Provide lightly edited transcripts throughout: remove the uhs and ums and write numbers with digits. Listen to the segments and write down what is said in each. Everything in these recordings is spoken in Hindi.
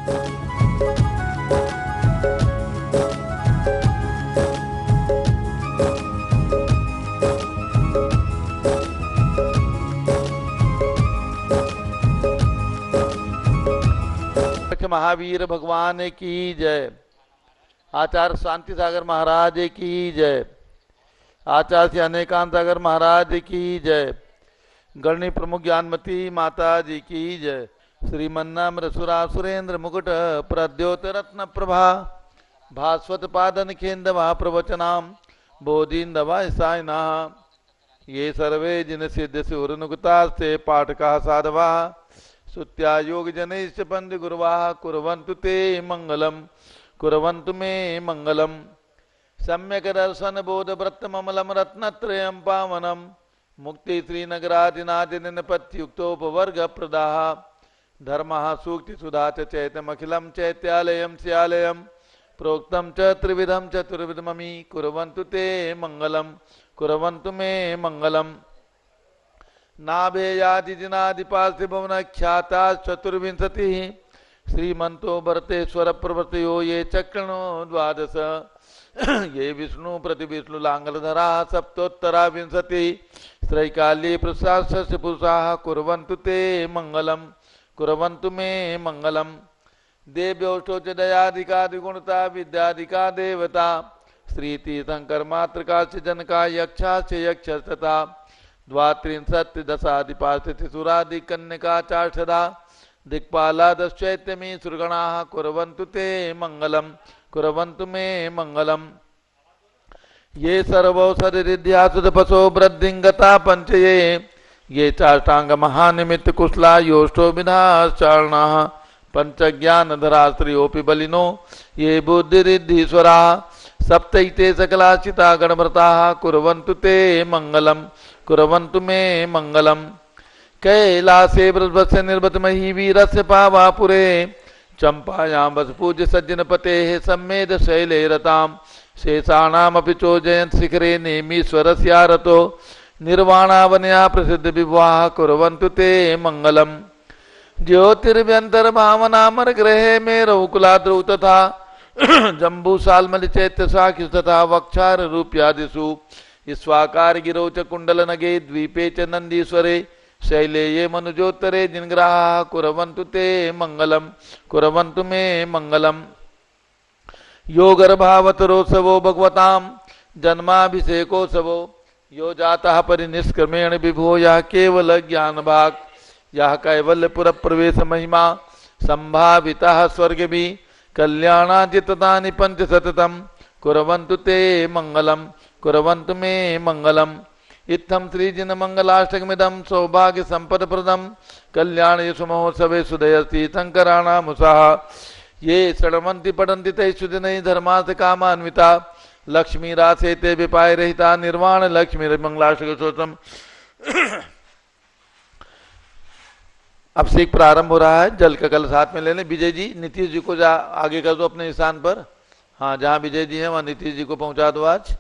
महावीर भगवान की जय। आचार्य शांति सागर महाराज की जय। आचार्य अनेकांत सागर महाराज की जय। गणनी प्रमुख ज्ञानमती माता जी की जय। श्रीमन्नाम सुरा सुरेंद्र मुकुट प्रद्योत रत्न प्रभा भास्वत पादन खेंद महाप्रवचनाम बोधिंदवा सायना ये सर्वे जिन सिद्ध सुरनुगता से पाठका साधवा सुत्या योग जनैश्च पंथ गुरुवाः कुर्वन्तु ते मंगलम कुर्वन्तु मे मंगलम सम्यक दर्शन बोध व्रत ममलम रत्नत्रयं पावनम मुक्ति श्रीनगरादिनादिन पत्युक्तोपवर्ग प्रदाः धर्मः सूक्ति सुधा च चैतमखिलं चैत्यालयं स्यालयं प्रोक्तं च त्रिविधं चतुर्विधममि कुर्वन्तु ते मंगलम कुर्वन्तु मे मंगलम नाभेयादिजिनादिपार्थिव भवन ख्याता चतुर्विंशति श्रीमंतो भरतेश्वर प्रवर्तयो ये चक्रणो द्वादश ये विष्णु प्रतिविष्णु लांगलधरा सप्तोत्तरा विंशति त्रैकाल्ये प्रशास्य पुरुषाः कुर्वन्तु ते मंगलम कुर्वन्तु मे मंगलम देव्योष्टो च दयादिकादिगुणता विद्यादिका देवता श्रीतीर्थंकर मातृका से जनका यक्षा से यक्ष तथा द्वात्रिंशत् दशादिपास्थितिसुरादि कन्यका चाषदा दिक्पाला दश्चैत्यमी सुरगणाः कुर्वन्तु ते मंगलम कुर्वन्तु मे मंगलम ये सर्वौषधिरिद्यासुदपसो वृद्धिंगता पंचये ये चाष्टांग महानिमित्त कुशला योष्टो विधाश्चारणाः पंचज्ञानधरा स्त्रियोऽपि बलिनो ये बुद्धिरिद्धीश्वरा सप्तैते सकलाचिता गणव्रताः कुर्वन्तु ते मंगलम कुर्वन्तु मे मंगलम कैलासे बृहस्पस्य निर्वतमहि वीरस्य पावापुरे चंपायां वस पूज्य सज्जनपते सम्मेद शैले रताम शेषाणामपि चोजयन् शिखरे नेमीश्वरस्यारतो निर्वाणावनया प्रसिद्ध विवाह कुर्वन्तु ते मंगलम ज्योतिर्व्यंतर्भावनामर ग्रहे में रघुकुलाद्रौ तथा जम्बूसालमल चैत्य साखि तथा वक्षार रूप्यादिषु स्वाकार गिरौ च कुंडल नगे द्वीपे च नंदीश्वरे शैले ये मनुजोत्तरे जिनग्राह कुर्वन्तु ते मंगलम कुर्वन्तु मे मंगलम योगर्भावतरोत्सवो भगवताम जन्माभिषेकोत्सवो यो जातः परिनिष्क्रमेण विभो यः केवल ज्ञान भाग यः कैवल्यपुर प्रवेश महिमा संभावितः स्वर्ग भी कल्याणाजितानि पंच सततम कुर्वन्तु ते मंगलम कुर्वन्तु मे मंगलम इत्थं श्रीजिन मंगलाष्टकमिदं सौभाग्य संपद प्रदम कल्याण यशु महोत्सवे सुदयस्ति शंकराणामुषाः ये शृण्वन्ति पठन्ति तैः सुदिनैः धर्मार्थ कामान्विता लक्ष्मी रासे ते विपाय रहिता निर्वाण लक्ष्मी मंगलाष्टक सोचम। अब सीख प्रारंभ हो रहा है। जल का कलश हाथ में ले लें। विजय जी नीतीश जी को जा आगे कर दो अपने स्थान पर। हाँ, जहां विजय जी हैं वहां नीतीश जी को पहुंचा दो। आज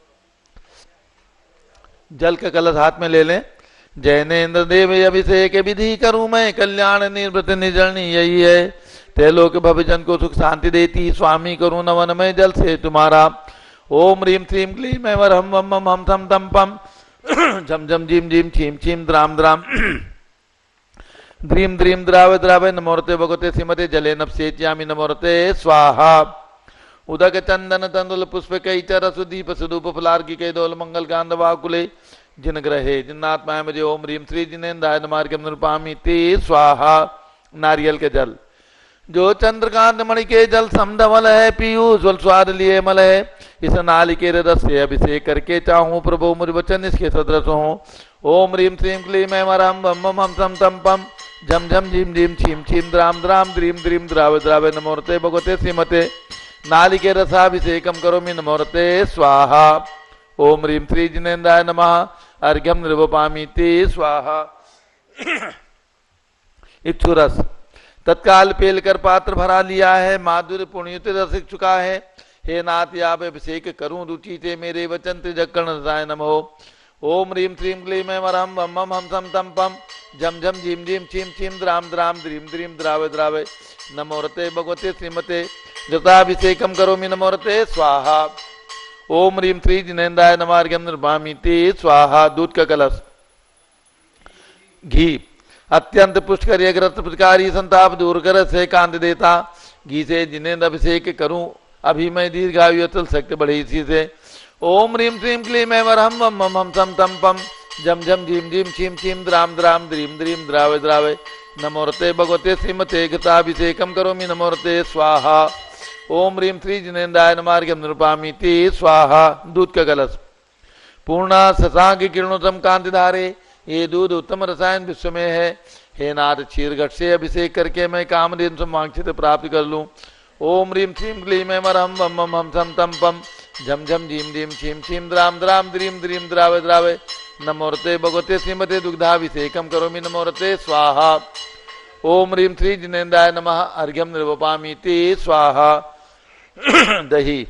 जल का कलश हाथ में ले लें। जैनेन्द्र देव अभिषेक विधि करूं मैं कल्याण निवृत्त निजरणी यही है तैलोक भवजन को सुख शांति देती स्वामी करूं नवन में जल से तुम्हारा। ओम ह्रीम श्रीम क्लीम वरहम वम मम हम थम तम पम झम झम झीम झीम छीम छीम द्राम द्राम ध्रीम ध्रीम द्राव द्राव नमोरते भगवते श्रीमते जले नपसेच्यामि नमोरते स्वाहा। उदक चंदन तंदुल पुष्प कई चरसुदीप सुदूप फलार्गी कई दोल मंगल गांधवाकुले जिन ग्रहे जिन्नात्माय मुझे ओम ह्रीम श्री जिनेन्द्राय नमार्गम निरूपामि ते स्वाहा। नारियल के जल जो चंद्रकांत मणि के जल समधवल है पीयूष स्वाद लिए मल है इस नालिके रस से अभिषेक करके चाहूं प्रभु मुझ वचन इसके सदृश हो। ओम ह्रीम श्रीम क्लीम वरम बम हम सम तम पम झम झम झीम झीम छीम छीम द्राम द्राम द्रीम द्रीम द्राव द्राव नमोरते भगवते श्रीमते नालिके रसाभिषेकम करोमि नमोरते स्वाहा। ओम ह्रीम श्री जिनेन्द्राय नमः अर्घ्यम निर्वपामि ते स्वाहा। इक्षुरस तत्काल पेल कर पात्र भरा लिया है माधुर्य पुण्युत रसिक चुका है। हे नाथ आप अभिषेक करूं रुचि ते मेरे वचन त्रिजक्कर्ण रसाय नमो। ओम ह्रीं श्रीं क्लीं ऐं वरहं वम मम हम सम तम पम झम झम झीम झीम छीम छीम द्राम द्राम द्रीम द्रीम द्रावे द्रावे नमोरते भगवते श्रीमते जताभिषेकम करोमि नमोरते स्वाहा। ओम ह्रीं श्री जिनेन्द्राय नमः अर्घ्यं निर्मामि ते स्वाहा। दूध का कलश, घी अत्यंत पुष्कर ग्रस्त पुष्कारी संताप दूर कर से कांत देता। घी से जिनेन्द्र अभिषेक करूं अभी मैं दीर्घायु अतुल शक्ति बढ़े इसी से। ओम ह्रीं श्रीं क्लीं ऐं वरहं वम मम हम सम तम पम झम झम झीम झीम छीम छीम द्राम द्राम द्रीम द्रीम द्रावे द्रावे नमोरते भगवते श्रीमते गताभिषेकम करोमि नमोरते स्वाहा। ओम ह्रीं श्री जिनेन्द्राय नमः अर्घ्यं निर्मामि ते स्वाहा। दूध का कलश, पूर्णा शशांक किरणोत्तम कांति धारे, ये दूध उत्तम रसायन विश्व में है। हे नाथ क्षीर घट से अभिषेक करके मैं कामधेनु समांक्षित प्राप्त कर लूं। ओम ह्रीं श्रीं क्लीं ऐं वरहं वम मम हम सम तम पम झम झम झीम झीम छीम छीम द्राम द्राम द्रीम द्रीम द्रावे द्रावे नमोरते भगवते श्रीमते दुग्धाभिषेकम करोमि नमोरते स्वाहा। ओम ह्रीं श्री जिनेन्द्राय नमः अर्घ्यं निर्वपामि ते स्वाहा। दही,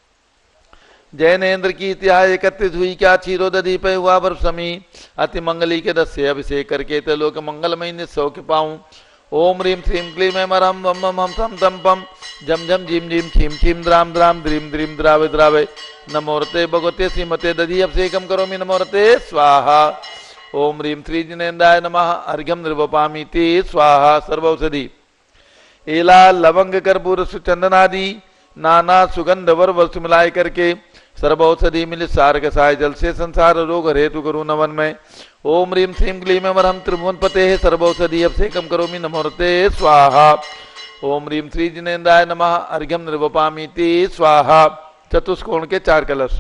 जैनेन्द्र की इतिहास 31 हुई क्या क्षीरो दधी पे हुआ वर्षमी, अति मंगली के दस से अभिषेक करके ते लोक मंगलमय निस्सौ के पाऊं। ओम ह्रीं श्रीं क्लीं ऐं वरहं वम मम हम सम तम पम झम झम झीम झीम छीम छीम द्राम द्राम द्रीम द्रीम द्रावे द्रावे नमोरते भगवते श्रीमते दधी अभिषेकम करोमि नमोरते स्वाहा। ओम ह्रीं श्री जिनेन्द्राय नमः अर्घ्यं निर्वपामि ते स्वाहा। सर्वौषधि, एला लवंग कर्पूर सुचंदनादि नाना सुगंध वर वस्तु मिलाए करके सर्वौषधि मिलित सार कसाय जल से संसार रोग हेतु करूं नवन में। ओम ह्रीं श्रीं क्लीं ऐं वरहं त्रिभुवन पते सर्वौषधि अभिषेकम करोमि नमोरते स्वाहा। ओम ह्रीं श्री जिनेन्द्राय नमः अर्घ्यं निर्वपामि ते स्वाहा। चतुष्कोण के 4 कलश,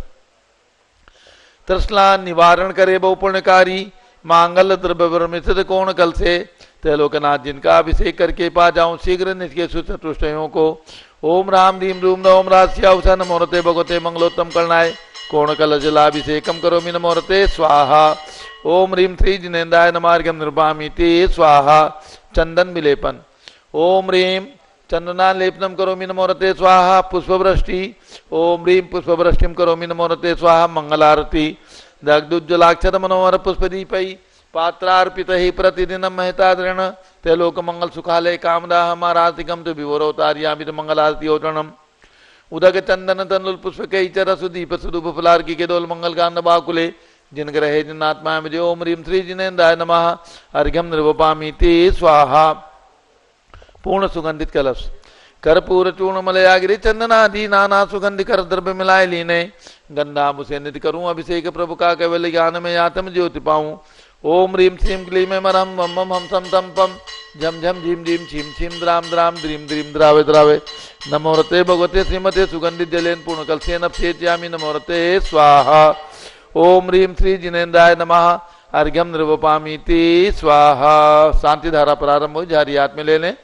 तृष्णा निवारण करे बहु पुण्यकारी, मांगल द्रव्य मिश्रित कोण कल से त्रैलोकनाथ जिनका अभिषेक करके पा जाऊं शीघ्र निष्के सुचतुष्टयों को। ओम राम ह्रीं रूम ओम रास्यावसा नमोरते भगवते मंगलोत्तम करणाय कोण कल जलाभिषेकम करोमि नमोरते स्वाहा। ओम ह्रीं श्री जिनेन्द्राय नमः अर्घ्यं निर्वामि ते स्वाहा। चंदन विलेपन, ओम ह्रीं चंदनालेपनम करोमि नमोरते स्वाहा। पुष्पवृष्टि, ओम ह्रीं पुष्पवृष्टिम करोमि नमोरते स्वाहा। मंगलारती, दग्धुज्ज्वलाक्षत मनोहर पुष्पदीपै पात्रार्पित ही प्रतिदिनम महतादृण तेलोक मंगल सुखालय कामदाह महारातिकम तो विवरोतार्यामित मंगलारती ओटणम। उदक चंदन तनुल पुष्प कई चर सुदीप सुदूप फलार्की के दोल मंगल कांड बाकुले जिन ग्रहे जिनात्मा मुझे। ओम ह्रीं श्री जिनेन्द्राय नमः अर्घ्यं निर्वपामि ते स्वाहा। पूर्ण सुगंधित कलश, कर्पूर चूर्ण मलयागिरी चंदनादि नाना सुगंधि कर द्रव्य मिलाए लीने गंधा मुझे नित्य करूं अभिषेक प्रभु का केवल ज्ञान में आत्म ज्योति पाऊं। ओम ह्रीं श्रीं क्लीं ऐं वरहं वम मम हम सम तम पम झम झम झीम झीम छीम छीम द्राम द्राम द्रीम द्रीम द्रावे द्रावे नमोरते भगवते श्रीमते सुगंधित जलेन पूर्ण कलसेन अभिषेच्यामि नमोरते स्वाहा। ओम ह्रीं श्री जिनेन्द्राय नमः अर्घ्यं निर्वपामि ते स्वाहा। शांति धारा प्रारंभ हो, जारी हाथ में ले लें।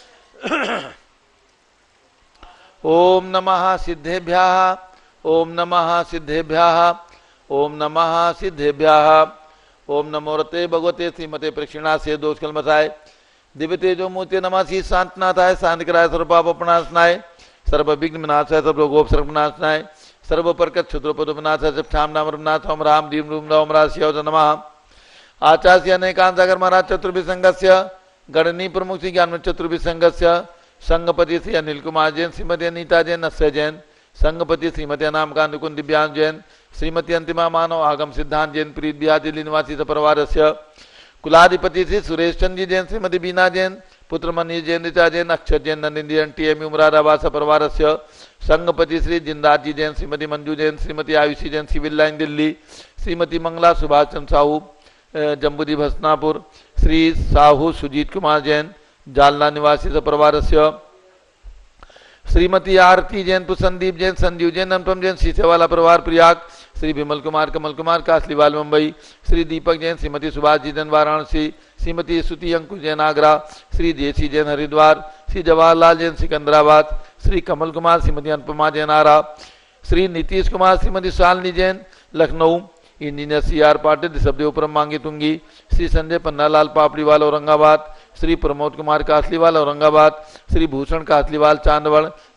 ओम नमः सिद्धेभ्यः, ओम नमः सिद्धेभ्यः, ओम नमः सिद्धेभ्यः। ओम नमोरते भगवते श्रीमते प्रक्षिणा से दोष कलमसाय दिव्य तेजो मूर्ति नमासी शांतनाथाय शांति कराय सर्वपाप अपनाशनाय सर्व विघ्न विनाशाय सर्व रोगोप सर्वनाशनाय सर्व परकत क्षुद्रोपद विनाशाय सबठाम नाम रमनाथ ओम राम दीम रूम ओम राशियाव नमः। आचार्य अनेकांत सागर महाराज चतुर्भिसंगस्य गणनी प्रमुख श्री ज्ञान चतुर्भिसंगस्य संगपति श्री अनिल कुमार जैन, श्रीमती अनीता जैन, नस्य जैन, संगपति श्रीमती अनामकांत कुंद दिव्यांग जैन, श्रीमती अंतिमा मानव आगम सिद्धांत जैन, प्रीत बिहार दिल्ली निवासी परिवार से कुलाधिपति श्री सुरेश चंद जी जैन, श्रीमती बीना जैन, पुत्र मनीष जैन, ऋचा जैन, अक्षर जैन, नंदिन जैन, टीएमयू मुरादाबाद परिवार से संगपति श्री जिंदाज जी जैन, श्रीमती मंजू जैन, श्रीमती आयुषी जैन, सिविल लाइन दिल्ली, श्रीमती मंगला सुभाष चंद्र साहू जम्बूदी भसनापुर, श्री साहू सुजीत कुमार जैन जालना निवासी परिवार से श्रीमती आरती जैन, संदीप जैन, संजीव जैन, अनुपम जैन, शीशेवाला परिवार प्रयाग, श्री विमल कुमार कमल कुमार कासलीवाल मुंबई, श्री दीपक जैन, श्रीमती सुभाष जी जैन वाराणसी, श्रीमती स्तुति अंकुश जैन आगरा, श्री देसी जैन हरिद्वार, श्री जवाहरलाल जैन सिकंदराबाद, श्री कमल कुमार, श्रीमती अनुपमा जैन आरा, श्री नीतीश कुमार, श्रीमती शालिनी जैन लखनऊ, इंजीनियर CR पाटिल ऋषभदेवपुरम मांगी तुंगी, श्री संजय पन्नालाल पापड़ीवाल औरंगाबाद, श्री प्रमोद कुमार कासलीवाल औरंगाबाद, श्री भूषण कासलीवाल चांदवड़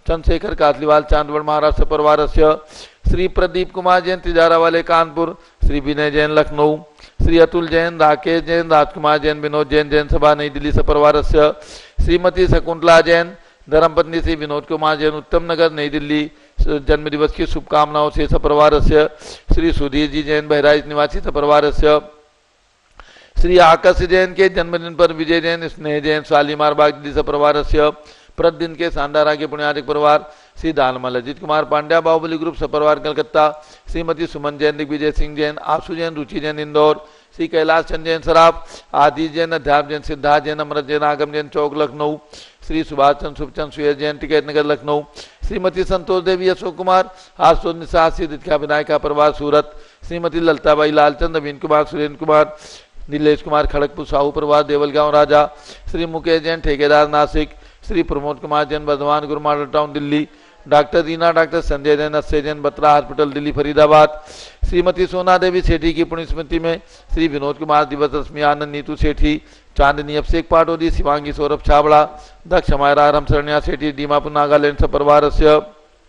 चंद्रशेखर कातलीवाल चांदवड़ महाराष्ट्र परिवार से श्री प्रदीप कुमार जैन तिजारा वाले कानपुर, श्री विनय जैन लखनऊ, श्री अतुल जैन, राकेश जैन, राजकुमार जैन, विनोद जैन जैन सभा नई दिल्ली से परिवार से श्रीमती शकुंतला जैन धर्मपत्नी श्री विनोद कुमार जैन उत्तम नगर नई दिल्ली जन्मदिवस की शुभकामनाओं से सपरिवार से श्री सुधीर जी जैन बहराइच निवासी सपरिवार से श्री आकाश जैन के जन्मदिन पर विजय जैन, स्नेह जैन, शालीमार बाग दिल्ली सपरिवार से प्रतिदिन के शानदारा के पुण्याधिक परिवार श्री दानमल अजित कुमार पांड्या बाहुबली ग्रुप सपरिवार कलकत्ता, श्रीमती सुमन जैन, दिग्विजय सिंह जैन, आशु जैन, रुचि जैन इंदौर, श्री कैलाश चंद जैन सराफ, आदि जैन, अध्याप जैन, सिद्धार्थ जैन, अमृत जैन, आगम जैन चौक लखनऊ, श्री सुभाष चंद सुखचंद सुयस जैन टिकैत नगर लखनऊ, श्रीमती संतोष देवी अशोक कुमार आशुतोष निषाद श्री दित्या विनायका परिवार सूरत, श्रीमती ललताबाई लालचंद, नवीन कुमार, सुरेंद्र कुमार, नीलेश कुमार खड़गपुर साहू परिवार देवलगांव राजा, श्री मुकेश जैन ठेकेदार नासिक, श्री प्रमोद कुमार जैन बर्धमान गुरु model town Delhi, doctor Reena, doctor Sanjay Jain, Akshay Jain Batra hospital Delhi Faridabad, Shrimati Sona Devi सेठी की पुण्य स्मृति में श्री विनोद कुमार दिवस रश्मि आनंद नीतू सेठी, चांदनी अभिषेक पाटोदी, शिवांगी सौरभ छाबड़ा, दक्ष मायरा रामशरण्या सेठी दीमापुर नागालैंड से परिवार से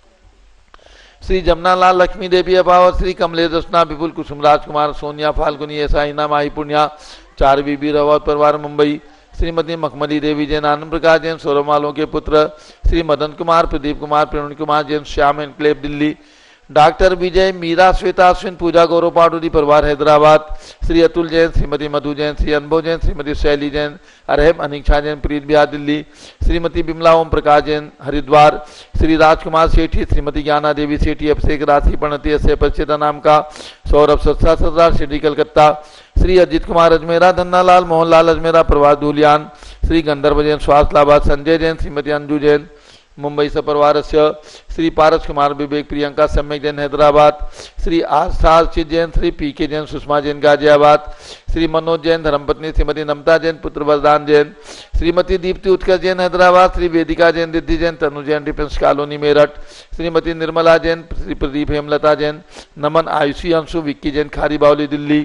श्री जमनालाल लक्ष्मी देवी अभाव, श्री कमलेश रचना विपुल कुसुम राजकुमार, सोनिया फाल्गुनी ऐसा हिना माही पुण्या, चार बीबी रावत परिवार मुंबई, श्रीमती मखमली देवी जैन, आनंद प्रकाश जैन सौरमालों के पुत्र, श्री मदन कुमार, प्रदीप कुमार, प्रेम कुमार जैन श्याम एनक्लेव दिल्ली, डॉक्टर विजय, मीरा, श्वेता अश्विन, पूजा गौरव पाटोदी परिवार हैदराबाद, श्री अतुल जैन, श्रीमती मधु जैन, श्री अनुभव जैन, श्रीमती शैली जैन, अरहम अनिक्षा जैन प्रीत बिहार दिल्ली, श्रीमती बिमला ओम प्रकाश जैन हरिद्वार, श्री राजकुमार सेठी, श्रीमती ज्ञाना देवी सेठी, अभिषेक राशि प्रणति से परिचिता नाम का, सौरभ सत्सा सरदार सिटी कलकत्ता, श्री अजित कुमार अजमेरा, धन्नालाल मोहनलाल अजमेरा प्रवास धूलियान, श्री गंधर्व जैन स्वास्थलाबाद, संजय जैन, श्रीमती अंजू जैन मुंबई से परिवार से श्री पारस कुमार विवेक प्रियंका सम्यक जैन हैदराबाद, श्री आस्था जैन, श्री पी के जैन सुषमा जैन गाजियाबाद, श्री मनोज जैन धर्मपत्नी श्रीमती नमता जैन पुत्र Vardan Jain, Shrimati Deepti Utkarsh Jain Hyderabad, Shri Vedika Jain, Riddhi Jain, Tanu Jain defence colony Meerut, Shrimati Nirmala Jain, Shri Pradeep Hemlata Jain, Naman Ayushi Anshu Vicky Jain Khari Baoli Delhi,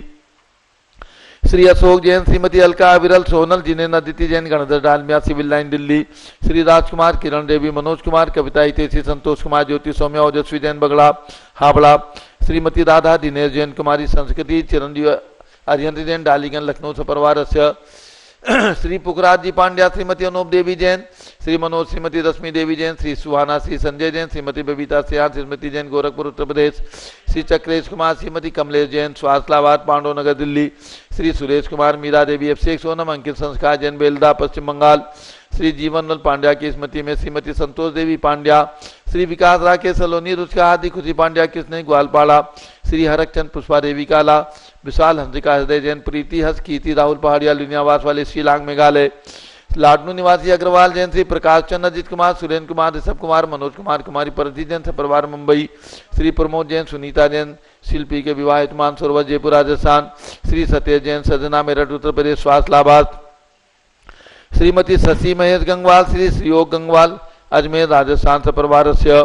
Shri Ashok Jain, Shrimati Alka Viral Sonal Jinen Aditi Jain Gandhar Dalmia civil line Delhi, Shri Rajkumar, Kiran Devi, Manoj Kumar, Kavita Hiteshi, Santosh Kumar, Jyoti Saumya, Ojaswi Jain बगड़ा Howrah, Shrimati Radha, Dinesh Jain कुमारी, संस्कृति, चिरंजीव अरियंत जैन डालीगंज लखनऊ से परिवार से श्री पुखराज जी पांड्या, श्रीमती अनूप देवी जैन, श्री मनोज, श्रीमती रश्मि देवी जैन, श्री सुहाना, श्री संजय जैन, श्रीमती बबीता सियान, श्रीमती जैन गोरखपुर उत्तर प्रदेश, श्री चक्रेश कुमार, श्रीमती कमलेश जैन स्वास्थलाबाद पांडव नगर दिल्ली, श्री सुरेश कुमार, मीरा देवी, अभिषेक सोनम, अंकित संस्कार जैन बेलदा पश्चिम बंगाल, श्री जीवनलाल पांड्या की स्मृति में श्रीमती संतोष देवी पांड्या, श्री विकास राकेश सलोनी, रुचिका हादी, खुशी पांड्या कृष्ण ग्वालपाड़ा, श्री हरकचंद पुष्पा देवी काला, विशाल हंसिका हृदय जैन, प्रीति हस, कीर्ति राहुल पहाड़िया लिनियावास वाले शिलांग मेघालय, लाडनू निवासी अग्रवाल जैन, श्री प्रकाश चंद्र, अजित कुमार, सुरेंद्र कुमार, ऋषभ कुमार, मनोज कुमार, कुमारी परती जैन परिवार मुंबई, श्री प्रमोद जैन, सुनीता जैन, शिल्पी के विवाहित मानसरोवर जयपुर राजस्थान, श्री सत्येज जैन सजना मेरठ उत्तर प्रदेश स्वास्थलाबाद, श्रीमती शशि महेश गंगवाल, श्री श्रीयोग गंगवाल अजमेर राजस्थान से परिवार से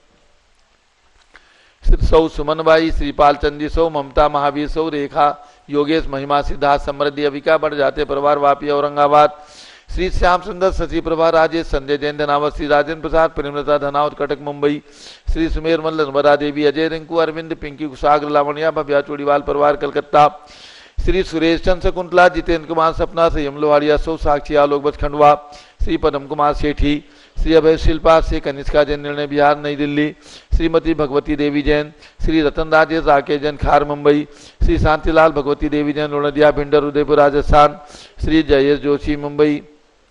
श्री सौ सुमनबाई, श्रीपाल चंदी सौ, ममता महावीर सौ, रेखा योगेश, महिमा सिद्धार्थ, समृद्धि अविका बढ़ जाते परिवार वापी औरंगाबाद, श्री श्याम सुंदर, शशि प्रभा राजेश, संजय जैन धनावत, श्री राजेंद्र प्रसाद, प्रेमलता धनावत कटक मुंबई, श्री सुमेर मल्ल, नर्मदा देवी, अजय रिंकू, अरविंद, पिंकी कुशाग्र, लावण्या, भव्या चोड़ीवाल परिवार कलकत्ता, श्री सुरेश चंद शकुंतला, जितेंद्र कुमार सपना से यमलोहाड़िया सौ, साक्षी आलोक बच खंडवा, श्री पदम कुमार सेठी, श्री अभय शिल्पा से कनिष्का जैन निर्णय बिहार नई दिल्ली, श्रीमती भगवती देवी जैन, श्री रतन राजेश राकेश जैन खार मुंबई, श्री शांतिलाल भगवती देवी जैन लोणदिया भिंडर उदयपुर राजस्थान, श्री जयेश जोशी मुंबई,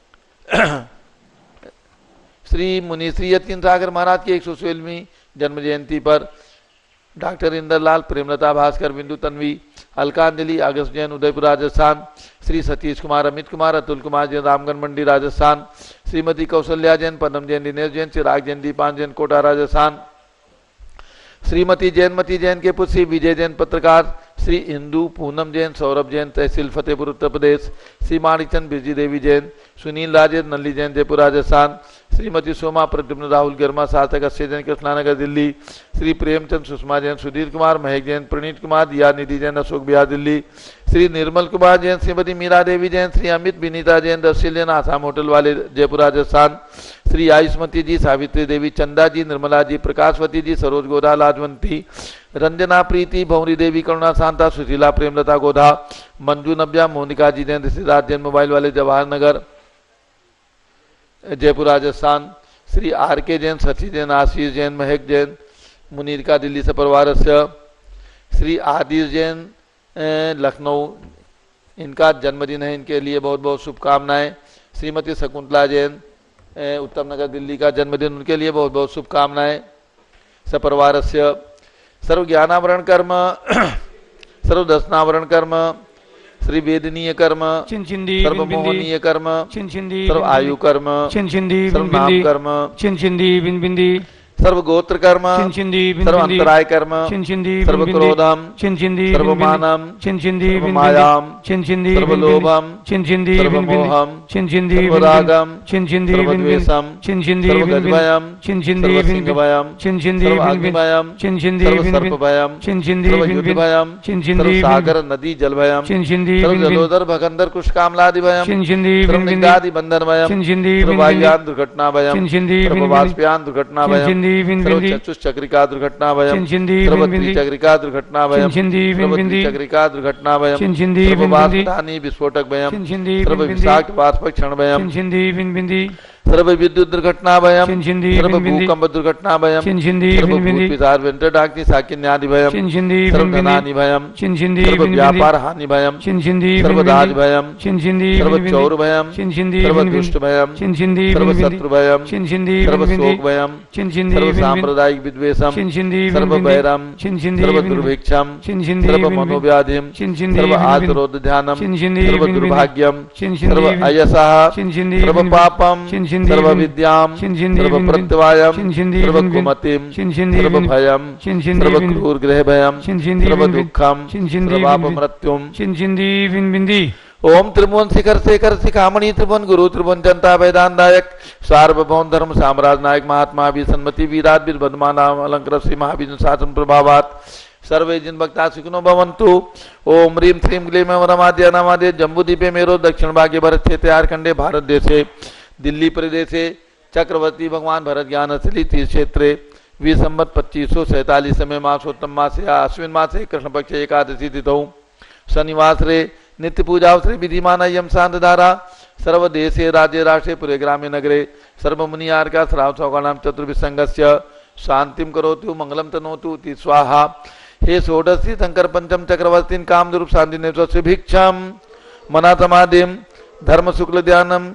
श्री मुनि श्री यतीन सागर महाराज की 116वीं जन्म जयंती पर डॉक्टर इंदरलाल, प्रेमलता भास्कर, बिंदु तन्वी, अलकांजलि, अगस्त जैन उदयपुर राजस्थान, श्री सतीश कुमार, अमित कुमार, अतुल कुमार जैन रामगढ़ मंडी राजस्थान, श्रीमती कौशल्या जैन, पदम जैन, दिनेश जैन, चिराग जैन, दीपान जैन कोटा राजस्थान, श्रीमती जैनमती जैन के पुत्र श्री विजय जैन पत्रकार, श्री इंदू पूनम जैन, सौरभ जैन तहसील फतेहपुर उत्तर प्रदेश, श्री माणिकचंद बिरजी देवी जैन, सुनील राजेश नल्ली जैन जयपुर राजस्थान, श्रीमती सोमा प्रद्युम्न राहुल गर्मा सार्थक अस्सी जैन कृष्णानगर दिल्ली। श्री प्रेमचंद सुषमा जैन सुधीर कुमार महक जैन प्रणीत कुमार दिया निधि जैन अशोक बिहार दिल्ली। श्री निर्मल कुमार जैन श्रीमती मीरा देवी जैन श्री अमित विनीता जैन दर्शिल जैन आसाम होटल वाले जयपुर राजस्थान। श्री आयुष्मती जी सावित्री देवी चंदा जी निर्मला जी प्रकाशवती जी सरोज गोधा लाजवंती रंजना प्रीति भौरी देवी करुणा शांता सुशीला प्रेमलता गोधा मंजू नब्या मोनिका जी जैन ऋषिदास जैन मोबाइल वाले जवाहर नगर जयपुर राजस्थान। श्री आर के जैन सची जैन आशीष जैन महक जैन मुनीर का दिल्ली से परिवार से। श्री आदिश जैन लखनऊ इनका जन्मदिन है, इनके लिए बहुत बहुत शुभकामनाएं। श्रीमती शकुंतला जैन उत्तम नगर दिल्ली का जन्मदिन, उनके लिए बहुत बहुत शुभकामनाएं। सपरिवार से सर्व ज्ञानावरण कर्म सर्व दर्शनावरण कर्म श्री वेदनीय कर्म सर्व मोहनीय कर्म सर्व आयु कर्म सर्व नाम कर्म सर्व गोत्र कर्म सर्व अंतराय कर्म सर्व क्रोधम सर्व मानम सर्व मायाम सर्व लोभम सर्व मोहम सर्व रागम सर्व द्वेषम सर्व गजभयम सर्व सिंहभयम सर्व अग्निभयम सर्व सर्पभयम सर्व युद्धभयम सर्व सागर नदी जलभयम सर्व जलोदर भगंदर कुशकामलादि भयम सर्व निगादि बंधन भयम सर्व वायुयान दुर्घटना भयम सर्व वाष्पयान दुर्घटना भयम सर्व चतुष्चक्रिका दुर्घटना भयम सर्व त्रिचक्रिका दुर्घटना भयम सर्व त्रिचक्रिका दुर्घटना भयम सर्व वाष्पदानी विस्फोटक भयम सर्व विषाक्त वाष्प क्षण भयम सर्व विद्युत दुर्घटना भयम सर्व भूकंप दुर्घटना भयम सर्व भूत पिशाच वेंटडाग्नि साकिन्यादि भयम सर्व धनानि भयम सर्व व्यापार हानि भयम सर्व राज भयम सर्व चौर भयम सर्व दुष्ट भयम सर्व शत्रु भयम सर्व शोक भयम सर्व सांप्रदायिक विद्वेषम सर्व वैरम सर्व दुर्भिक्षम सर्व मनोव्याधिम सर्व आतरोध ध्यानम सर्व दुर्भाग्यम सर्व अयसः सर्व पापम सर्व विद्याम सर्व प्रत्यवायम सर्व कुमतिम सर्व भयम सर्व क्रूर ग्रह भयम सर्व दुखम सर्व अपमृत्युम ओम त्रिभुवन शिखर शेखर शिखामणि त्रिभुवन गुरु त्रिभुवन जनता वेदांतायक सार्वभौम धर्म साम्राज्य नायक महात्मा भी सन्मति वीराट वीर बदमान अलंकृत श्री महाविष्णु शासन प्रभावात सर्वे जिन भक्ता सुखिनो भवन्तु। ओम ह्रीं श्रीं क्लीं वरमाद्य नमाद्य जम्बूद्वीपे मेरो दक्षिण भागे भरत क्षेत्रे आर्खंडे भारत देशे दिल्ली प्रदेशे चक्रवर्ती भगवान भरत ज्ञान असली तीर्थ क्षेत्रे विसंवत 2547 में मासोत्तम मासे अश्विन मासे कृष्ण पक्ष एकादशी तिथौ शनिवास रे नित्य पूजा अवसरे विधिमान यम शांतधारा सर्वदेशे राज्य राष्ट्रे पुरे ग्रामे नगरे सर्वमुनि आर्का श्राव सौगानाम चतुर्विसंगस्य शांतिम करोतु मंगलम तनोतु इति स्वाहा। हे षोडशी शंकर पंचम चक्रवर्तीन कामरूप शांति ने भिक्षम मना समाधिम धर्म शुक्ल ध्यानम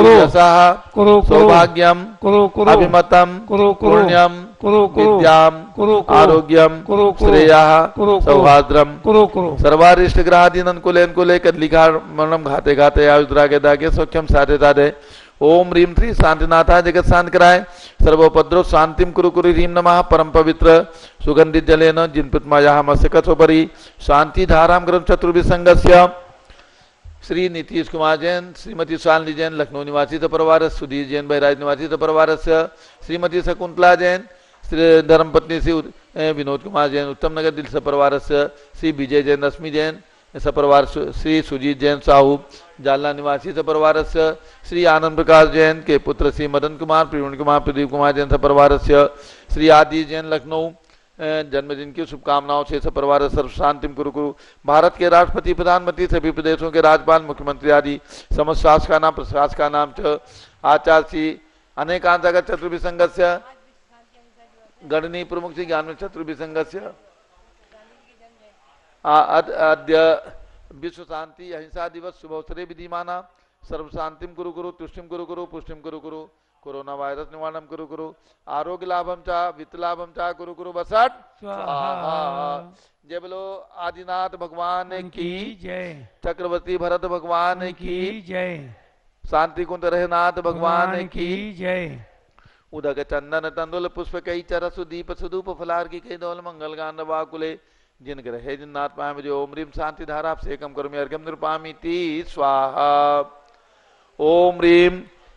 सौभाग्यम अभिमतम पुण्यम विद्याम आरोग्यम श्रेयः सौभाद्रम सर्वारिष्ट ग्रहादीन कुले कदलिका मरणम घाते घाते आयुद्रागे दागे सौख्यम साधे साधे। ओम ह्रीं श्री शांतिनाथा जगत शांत कराय सर्वोपद्रव शांतिम कुरु कुरु ह्रीं नमः परम पवित्र सुगंधित जलेन जिनपुतमायाः मस्यकथोपरि शांति धाराम ग्रम चतुर्विसंगस्य। श्री नीतीश कुमार जैन श्रीमती शालिनी जैन लखनऊ निवासी परिवार सुधीर जैन बहराइच निवासी परिवार श्रीमती शकुंतला जैन श्री धर्मपत्नी श्री विनोद कुमार जैन उत्तम नगर दिल्ली परिवार श्री विजय जैन रश्मि जैन सपरिवार श्री सुजीत जैन साहू जालना निवासी सपरिवार श्री आनंद प्रकाश जैन के पुत्र श्री मदन कुमार प्रवीण कुमार प्रदीप कुमार जैन सपरिवार श्री आदि जैन लखनऊ जन्मदिन की शुभकामनाओं से सपरिवार सर्व शांतिम कुरु कुरु। भारत के राष्ट्रपति प्रधानमंत्री सभी प्रदेशों के राज्यपाल मुख्यमंत्री आदि समस्त शासक का नाम प्रशासक का नाम च आचार्य श्री अनेकांतगत चतुर्विसंगस्य गणनी प्रमुख श्री ज्ञान चतुर्विसंगस्य अद्य विश्व शांति अहिंसा दिवस शुभ अवसरे विधिमाना सर्व शांतिम कुरु कुरु तुष्टिम कुरु कुरु पुष्टिम कुरु कुरु कोरोना वायरस निवारणम कुरु कुरु आरोग्य लाभम चा वित्त लाभम चा कुरु कुरु बसट जय बोलो आदिनाथ भगवान की जय चक्रवर्ती भरत भगवान की जय शांति कुंज रहनाथ भगवान की जय उदक चंदन तंदुल पुष्प कई चरसु दीप सुदूप फलार की कई दौल मंगल गान वाकुले जिन ग्रहे जिन्नाथ पाम जो ओम ह्रीं शांति धारा से कम करो अर्घ्यम निरुपामी ती स्वाहा। ओम ह्रीं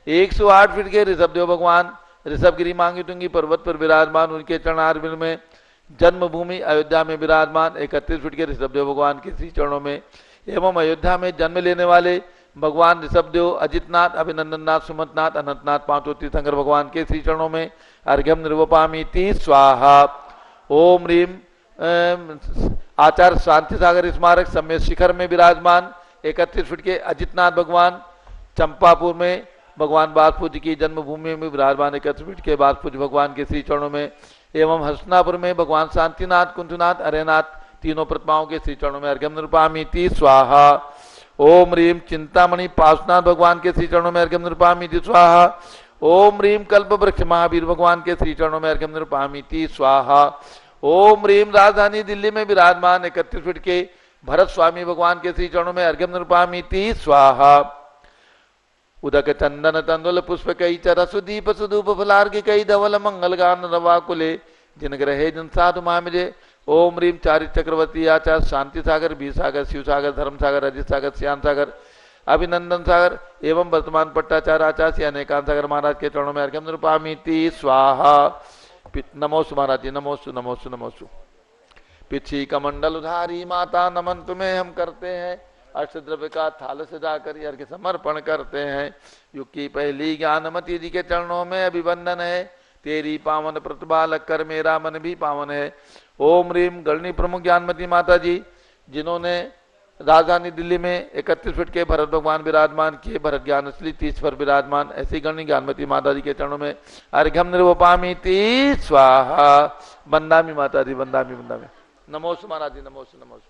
108 फीट के ऋषभदेव भगवान ऋषभगिरी मांगी तुंगी पर्वत पर विराजमान, उनके चरणारविंद में जन्मभूमि अयोध्या में विराजमान 31 फीट के ऋषभदेव भगवान के श्री चरणों में एवं अयोध्या में जन्म लेने वाले भगवान ऋषभदेव, अजितनाथ, अभिनंदननाथ, सुमंतनाथ, अनंतनाथ पांचों तीर्थंकर भगवान के श्री चरणों में अर्घ्यम निर्वपामीति स्वाहा। ओम ह्रीम आचार्य शांति सागर स्मारक सम्मेद शिखर में विराजमान 31 फीट के अजितनाथ भगवान, चंपापुर में भगवान बासपुर की जन्मभूमि में विराजमान 31 फीट के बासपुर भगवान के श्री चरणों में एवं हसनापुर में भगवान शांतिनाथ, कुंतनाथ, अरेनाथ तीनों प्रतिमाओं के श्री चरणों में अर्घ्यम निरूपामीति स्वाहा। ओम ह्रीम चिंतामणि पार्श्वनाथ भगवान के श्री चरणों में अर्घ्यम निरूपामीति स्वाहा। ओम ह्रीम कल्प वृक्ष महावीर भगवान के श्री चरणों में अर्घ्यम निरूपामीति स्वाहा। ओम ह्रीम राजधानी दिल्ली में विराजमान 31 फीट के भरत स्वामी भगवान के श्री चरणों में अर्घ्यम निरूपामीति स्वाहा। उदक चंदन तंदुल पुष्प कई चरसुदीप सुदूप फलार्घ्य कई धवल मंगल गान रवाकुले जिन ग्रहे जन साधु मामिजे। ओम ह्रीम चारित चक्रवर्ती आचार्य शांति सागर, बी सागर, शिव सागर, धर्म सागर, अजित सागर, श्याम सागर, अभिनंदन सागर एवं वर्तमान पट्टाचार्य आचार्य श्री अनेकांत सागर महाराज के चरणों में अर्घ्यम निरूपामीति स्वाहा। नमोस्तु महाराज जी, नमोस्तु नमोस्तु नमोस्तु। पिछी कमंडल उधारी माता नमन तुम्हें हम करते हैं, अष्टद्रव्य का थाल सजाकर अर्घ्य समर्पण करते हैं। युग की पहली ज्ञानमती जी के चरणों में अभिवंदन है, तेरी पावन प्रतिभा लगकर मेरा मन भी पावन है। ओम ह्रीम गणनी प्रमुख ज्ञानमती माता जी, जिन्होंने राजधानी दिल्ली में 31 फीट के भरत भगवान विराजमान किए, भरत ज्ञान असली 30 पर विराजमान, ऐसी गणनी ज्ञानमती माता जी के चरणों में अर्घ्यम निर्वपामीति स्वाहा। बंदामी माता जी, बंदामी बंदामी। नमोस्तु महाराज जी, नमोस्तु नमोस्तु।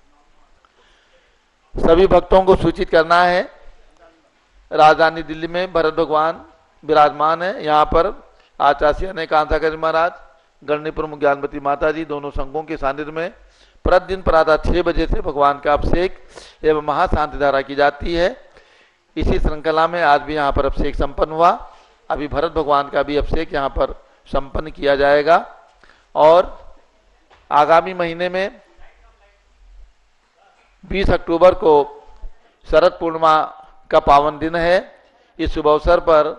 सभी भक्तों को सूचित करना है, राजधानी दिल्ली में भरत भगवान विराजमान है। यहाँ पर आचार्य अनेकांत सागर महाराज, गणनी प्रमुख ज्ञानमती माता जी दोनों संघों के सानिध्य में प्रतिदिन प्रातः 6 बजे से भगवान का अभिषेक एवं महाशांति धारा की जाती है। इसी श्रृंखला में आज भी यहाँ पर अभिषेक संपन्न हुआ। अभी भरत भगवान का भी अभिषेक यहाँ पर संपन्न किया जाएगा और आगामी महीने में 20 अक्टूबर को शरद पूर्णिमा का पावन दिन है। इस शुभ अवसर पर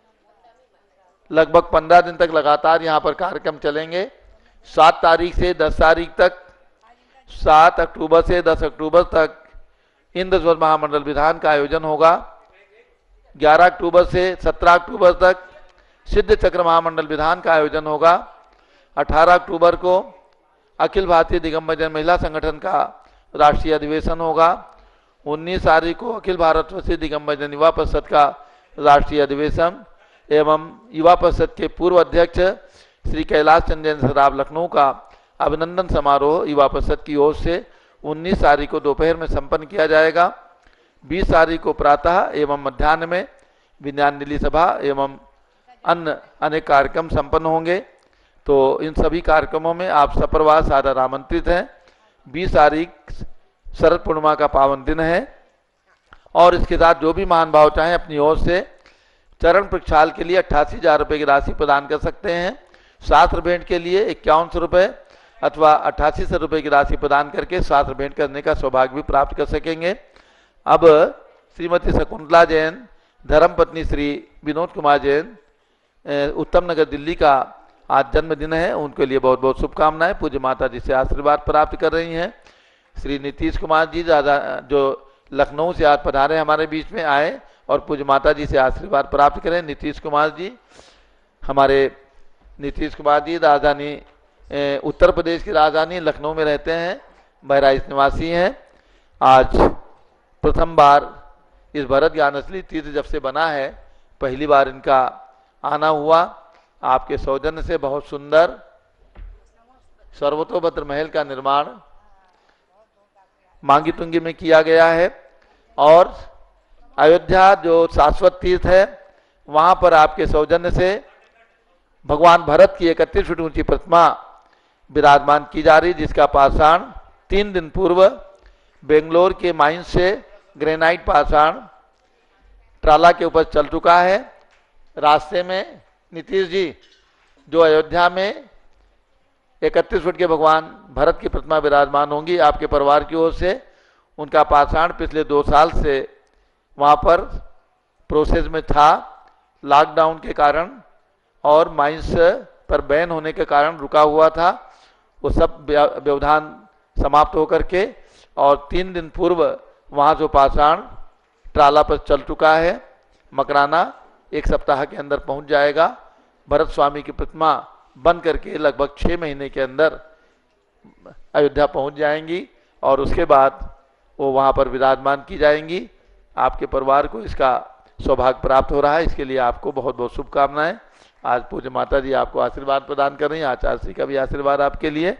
लगभग 15 दिन तक लगातार यहाँ पर कार्यक्रम चलेंगे। 7 तारीख से 10 तारीख तक, 7 अक्टूबर से 10 अक्टूबर तक इंद्र ज्वर महामंडल विधान का आयोजन होगा। 11 अक्टूबर से 17 अक्टूबर तक सिद्ध चक्र महामंडल विधान का आयोजन होगा। 18 अक्टूबर को अखिल भारतीय दिगंबर महिला संगठन का राष्ट्रीय अधिवेशन होगा। 19 तारीख को अखिल भारतवर्षीय दिगंबर युवा परिषद का राष्ट्रीय अधिवेशन एवं युवा परिषद के पूर्व अध्यक्ष श्री कैलाश चंद्र सराफ लखनऊ का अभिनंदन समारोह युवा परिषद की ओर से 19 तारीख को दोपहर में संपन्न किया जाएगा। 20 तारीख को प्रातः एवं मध्याह्न में विज्ञानदिली सभा एवं अन्य अनेक कार्यक्रम संपन्न होंगे। तो इन सभी कार्यक्रमों में आप सपरिवार सादर आमंत्रित हैं। 20 तारीख शरद पूर्णिमा का पावन दिन है और इसके साथ जो भी महान भाव चाहें अपनी ओर से चरण प्रक्षाल के लिए 88,000 रुपये की राशि प्रदान कर सकते हैं। शास्त्र भेंट के लिए 5100 रुपये अथवा 8800 रुपये की राशि प्रदान करके शास्त्र भेंट करने का सौभाग्य भी प्राप्त कर सकेंगे। अब श्रीमती शकुंतला जैन, धर्मपत्नी श्री विनोद कुमार जैन, उत्तम नगर दिल्ली का आज जन्मदिन है, उनके लिए बहुत बहुत शुभकामनाएं। पूज्य माता जी से आशीर्वाद प्राप्त कर रही हैं। श्री नीतीश कुमार जी जो लखनऊ से आज पधारे हमारे बीच में आए और पूज्य माता जी से आशीर्वाद प्राप्त करें। नीतीश कुमार जी, हमारे नीतीश कुमार जी राजधानी उत्तर प्रदेश की राजधानी लखनऊ में रहते हैं, बहराइच निवासी हैं। आज प्रथम बार इस भरत ज्ञान असली तीर्थ जब से बना है, पहली बार इनका आना हुआ। आपके सौजन्य से बहुत सुंदर सर्वतोभद्र महल का निर्माण मांगी तुंगी में किया गया है और अयोध्या जो शाश्वत तीर्थ है वहां पर आपके सौजन्य से भगवान भरत की 31 फीट ऊंची प्रतिमा विराजमान की जा रही, जिसका पाषाण 3 दिन पूर्व बेंगलोर के माइंस से ग्रेनाइट पाषाण ट्राला के ऊपर चल चुका है। रास्ते में नीतीश जी जो अयोध्या में 31 फीट के भगवान भरत की प्रतिमा विराजमान होंगी, आपके परिवार की ओर से उनका पाषाण पिछले 2 साल से वहां पर प्रोसेस में था लॉकडाउन के कारण और माइंस पर बैन होने के कारण रुका हुआ था, वो सब व्यवधान समाप्त होकर के और 3 दिन पूर्व वहाँ जो पाषाण ट्राला पर चल चुका है, मकराना 1 सप्ताह के अंदर पहुंच जाएगा। भरत स्वामी की प्रतिमा बन करके लगभग 6 महीने के अंदर अयोध्या पहुंच जाएंगी और उसके बाद वो वहाँ पर विराजमान की जाएंगी। आपके परिवार को इसका सौभाग्य प्राप्त हो रहा है, इसके लिए आपको बहुत बहुत शुभकामनाएं। आज पूज्य माता जी आपको आशीर्वाद प्रदान कर रही हैं, आचार्य श्री का भी आशीर्वाद आपके लिए।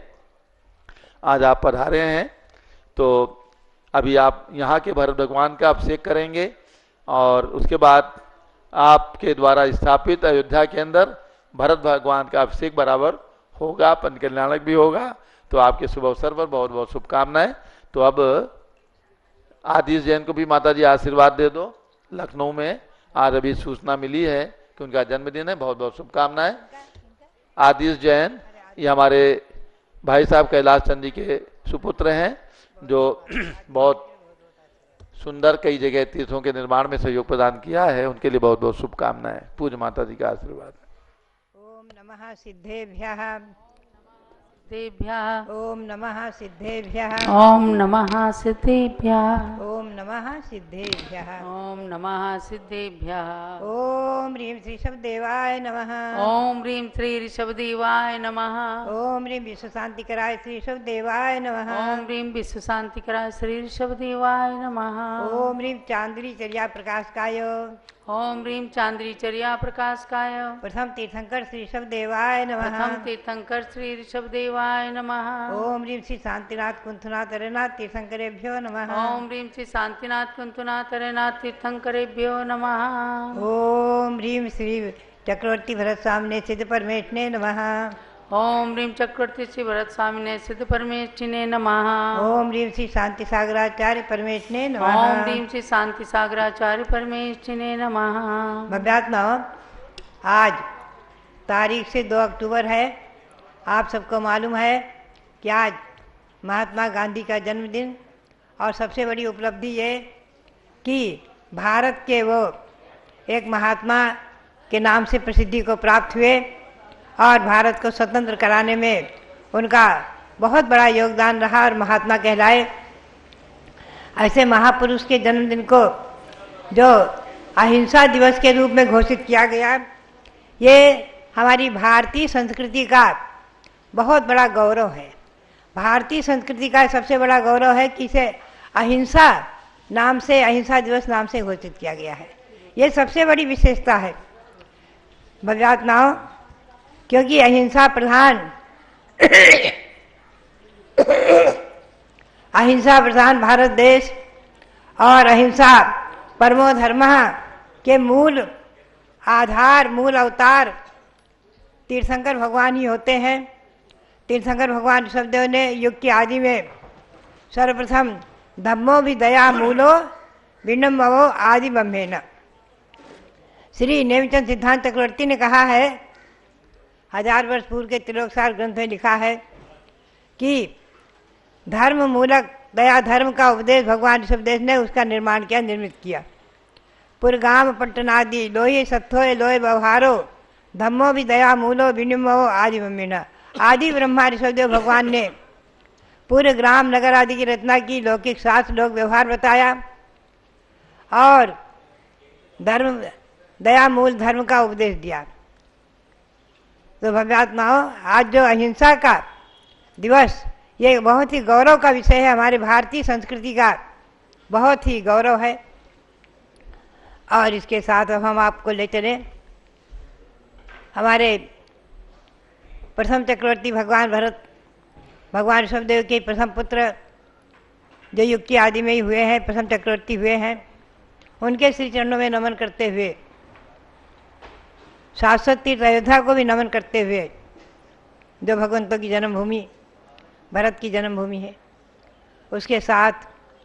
आज आप पधारे हैं तो अभी आप यहाँ के भरत भगवान का अभिषेक करेंगे और उसके बाद आपके द्वारा स्थापित अयोध्या के अंदर भरत भगवान का अभिषेक बराबर होगा, पंच कल्याणक भी होगा। तो आपके शुभ अवसर पर बहुत बहुत शुभकामनाएं। तो अब आदिश जैन को भी माता जी आशीर्वाद दे दो। लखनऊ में आज अभी सूचना मिली है कि उनका जन्मदिन है, बहुत बहुत शुभकामनाएं। आदिश जैन ये हमारे भाई साहब कैलाश चंद जी के सुपुत्र हैं, जो बहुत सुंदर कई जगह तीर्थों के निर्माण में सहयोग प्रदान किया है, उनके लिए बहुत बहुत शुभकामनाएं। पूज्य माता जी का आशीर्वाद। ओम नमः सिद्धेभ्यः सिद्धेभ्यः ओम नमः सिद्धेभ्यः ओम नमः सिद्धेभ्यः ओम नमः सिद्धेभ्यः ओम नमः सिद्धेभ्यः ओम ह्रीं श्री शब्देवाय नमः ओम ह्रीं श्री ऋषभदेवाय नमः ओम ह्रीं विश्व शांतिकराय श्री शब्देवाय नमः ओम ह्रीं विश्व शांतिकराय श्री ऋषभदेवाय नमः ओम ह्रीं चांद्री चर्या प्रकाशकाय ओम ह्रीं चांद्रीचर्या प्रकाशकाय प्रथम तीर्थंकर श्री शब्देवाय नमः प्रथम तीर्थंकर श्री ऋषभदेवाय नमः ओम ह्रीं श्री शांतिनाथ कुंथनाथ अरेनाथ तीर्थंकरेभ्यो नमः ओम ह्रीं श्री शांतिनाथ कुंतुनाथ अरेनाथ तीर्थंकरेभ्यो नमः ओम ह्रीं श्री चक्रवर्ती भरत सामने सिद्ध परमेष्णे नमः ओम ह्रीं चक्रवर्ती श्री भरत स्वामिने सिद्ध परमेष्ठिने नमः ओम ह्रीं श्री शांति सागराचार्य परमेष्ठिने नमः ओम ह्रीं श्री शांति सागराचार्य परमेष्ठिने नमः। भव्यात्मा आज तारीख से 2 अक्टूबर है। आप सबको मालूम है कि आज महात्मा गांधी का जन्मदिन और सबसे बड़ी उपलब्धि ये कि भारत के वो एक महात्मा के नाम से प्रसिद्धि को प्राप्त हुए और भारत को स्वतंत्र कराने में उनका बहुत बड़ा योगदान रहा और महात्मा कहलाए। ऐसे महापुरुष के जन्मदिन को जो अहिंसा दिवस के रूप में घोषित किया गया, ये हमारी भारतीय संस्कृति का बहुत बड़ा गौरव है। भारतीय संस्कृति का सबसे बड़ा गौरव है कि इसे अहिंसा नाम से, अहिंसा दिवस नाम से घोषित किया गया है। ये सबसे बड़ी विशेषता है भव्यात्माओं, क्योंकि अहिंसा प्रधान अहिंसा प्रधान भारत देश और अहिंसा परमो धर्मः के मूल आधार, मूल अवतार तीर्थंकर भगवान ही होते हैं। तीर्थंकर भगवान ऋषभदेव ने युग की आदि में सर्वप्रथम धम्मो भी दया मूलो विनम्रो आदि ब्रह्मेण, श्री नेमिचंद सिद्धांत चक्रवर्ती ने कहा है, 1000 वर्ष पूर्व के त्रिलोकसार ग्रंथ में लिखा है कि धर्म मूलक दया धर्म का उपदेश भगवान ऋषभदेव ने उसका निर्माण किया, निर्मित किया। पुरगाम पट्टनादि लोहे सत्थोय लोहे व्यवहारो धम्मो भी दया मूलो विनिमो आदि ब्रह्मेण। आदि ब्रह्मा ऋषभदेव भगवान ने पूरे ग्राम नगर आदि की रचना की, लौकिक शास्त्र लोक व्यवहार बताया और धर्म दया मूल धर्म का उपदेश दिया। तो भव्यात्माओं, आज जो अहिंसा का दिवस, ये बहुत ही गौरव का विषय है, हमारे भारतीय संस्कृति का बहुत ही गौरव है। और इसके साथ अब हम आपको ले चलें हमारे प्रथम चक्रवर्ती भगवान ऋषभदेव के प्रथम पुत्र जो युग की आदि में ही हुए हैं, प्रथम चक्रवर्ती हुए हैं, उनके श्री चरणों में नमन करते हुए, शाश्वत तीर्थ अयोध्या को भी नमन करते हुए, जो भगवंतों की जन्मभूमि, भरत की जन्मभूमि है, उसके साथ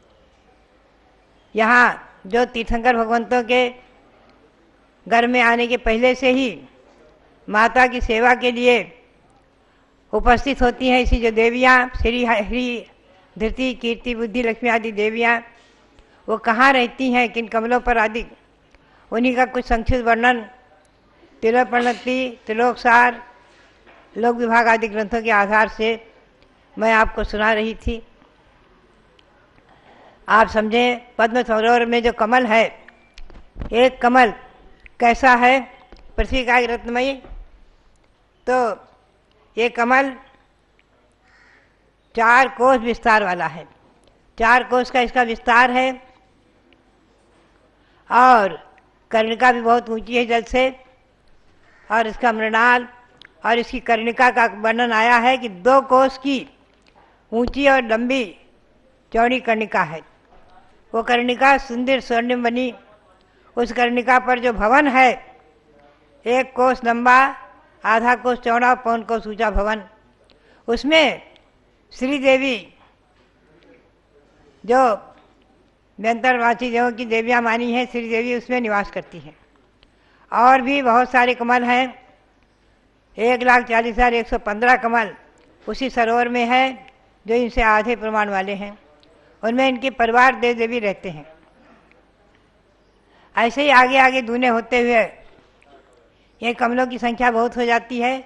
यहाँ जो तीर्थंकर भगवंतों के घर में आने के पहले से ही माता की सेवा के लिए उपस्थित होती हैं, इसी जो देवियाँ श्री हरि धृति कीर्ति बुद्धि लक्ष्मी आदि देवियाँ, वो कहाँ रहती हैं, किन कमलों पर आदि, उन्हीं का कुछ संक्षिप्त वर्णन तिलोपनति, त्रिलोकसार, लोक विभाग आदि ग्रंथों के आधार से मैं आपको सुना रही थी। आप समझें, पद्म सरोवर में जो कमल है, एक कमल कैसा है, पृथ्वी का एक रत्नमयी, तो ये कमल 4 कोस विस्तार वाला है। 4 कोस का इसका विस्तार है और कर्णिका भी बहुत ऊंची है जल से, और इसका मृणाल और इसकी कर्णिका का वर्णन आया है कि 2 कोस की ऊंची और लंबी चौड़ी कर्णिका है। वो कर्णिका सुंदर स्वर्णिम बनी। उस कर्णिका पर जो भवन है, 1 कोस लंबा, आधा कोस चौड़ा, 1 कोस ऊंचा भवन, उसमें श्री देवी, जो व्यंतरवासी देवों की देवियाँ मानी है, श्री देवी उसमें निवास करती हैं। और भी बहुत सारे कमल हैं, 1,40,115 कमल उसी सरोवर में है जो इनसे आधे प्रमाण वाले हैं। उनमें इनके परिवार देव देवी रहते हैं। ऐसे ही आगे आगे दूने होते हुए ये कमलों की संख्या बहुत हो जाती है।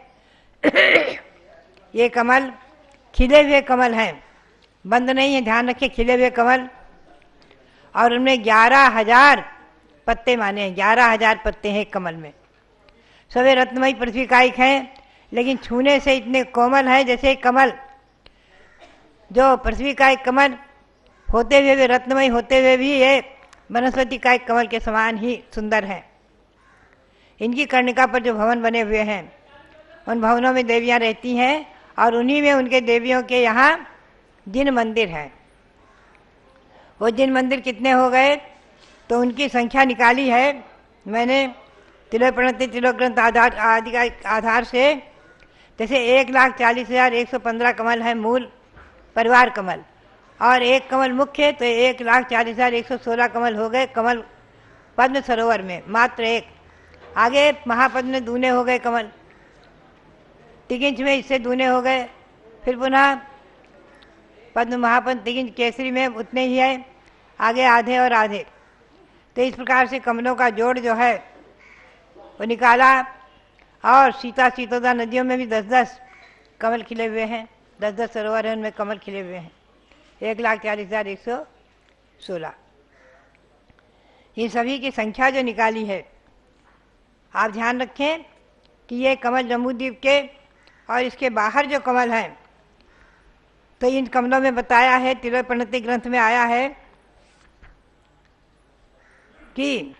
ये कमल खिले हुए कमल हैं, बंद नहीं है, ध्यान रखिए, खिले हुए कमल, और उनमें 11,000 पत्ते माने हैं। 11,000 पत्ते हैं एक कमल में। सभी रत्नमयी पृथ्वी कायिक हैं, लेकिन छूने से इतने कोमल हैं जैसे कमल, जो पृथ्वी का एक कमल होते हुए भी, रत्नमयी होते हुए भी, ये वनस्पति का एक कमल के समान ही सुंदर है। इनकी कर्णिका पर जो भवन बने हुए हैं, उन भवनों में देवियां रहती हैं, और उन्हीं में उनके देवियों के यहाँ जिन मंदिर हैं। वो जिन मंदिर कितने हो गए, तो उनकी संख्या निकाली है मैंने तिलोपनति तिलोक ग्रंथ आदि का आधार से। जैसे 1,40,115 कमल है मूल परिवार कमल, और एक कमल मुख्य, तो 1,40,116 कमल हो गए कमल पद्म सरोवर में, मात्र एक। आगे महापद्म में दूने हो गए कमल, तिगिंच में इससे दूने हो गए, फिर पुनः पद्म महापद्म तिगिंच केसरी में उतने ही है, आगे आधे और आधे। तो इस प्रकार से कमलों का जोड़ जो है वो निकाला। और सीता सीतोदा नदियों में भी 10-10 कमल खिले हुए हैं, 10-10 सरोवर हैं, उनमें कमल खिले हुए हैं। 1,40,116 ये सभी की संख्या जो निकाली है। आप ध्यान रखें कि ये कमल जम्बूद्वीप के और इसके बाहर जो कमल हैं, तो इन कमलों में बताया है, तिलोपनति ग्रंथ में आया है कि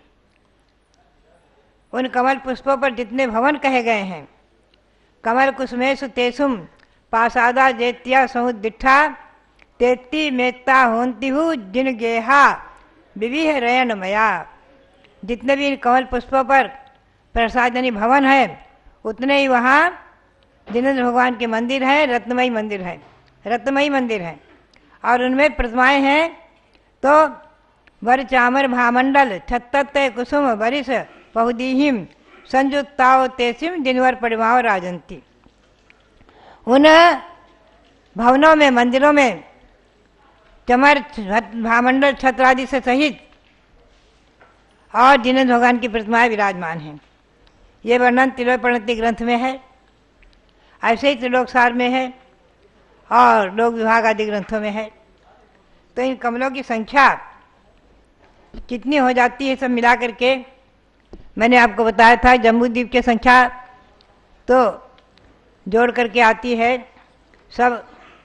उन कमल पुष्पों पर जितने भवन कहे गए हैं, कमल कुसुमेशु तेसुम पासादा जेत्या सहुदिठा तेती मेत्ता होंतिहु जिन गेहा विविह रयन मया। जितने भी इन कमल पुष्पों पर प्रसादनी भवन है, उतने ही वहाँ जिनेंद्र भगवान के मंदिर हैं, रत्नमयी मंदिर है, रत्नमयी मंदिर हैं, और उनमें प्रतिमाएँ हैं। तो वर चामर भामंडल छत्त कुसुम वरिष बहुदीहिम संजुत्ताओ तेसिम जिनवर परिमाओ राजंती। उन भवनों में, मंदिरों में चमर भामंडल छत्र आदि से सहित और जिनेंद्र भगवान की प्रतिमाएं विराजमान हैं। ये वर्णन तिलोपनति ग्रंथ में है, ऐसे ही त्रिलोकसार में है और लोक विभाग आदि ग्रंथों में है। तो इन कमलों की संख्या कितनी हो जाती है सब मिला करके मैंने आपको बताया था। जम्बूद्वीप की संख्या तो जोड़ करके आती है सब।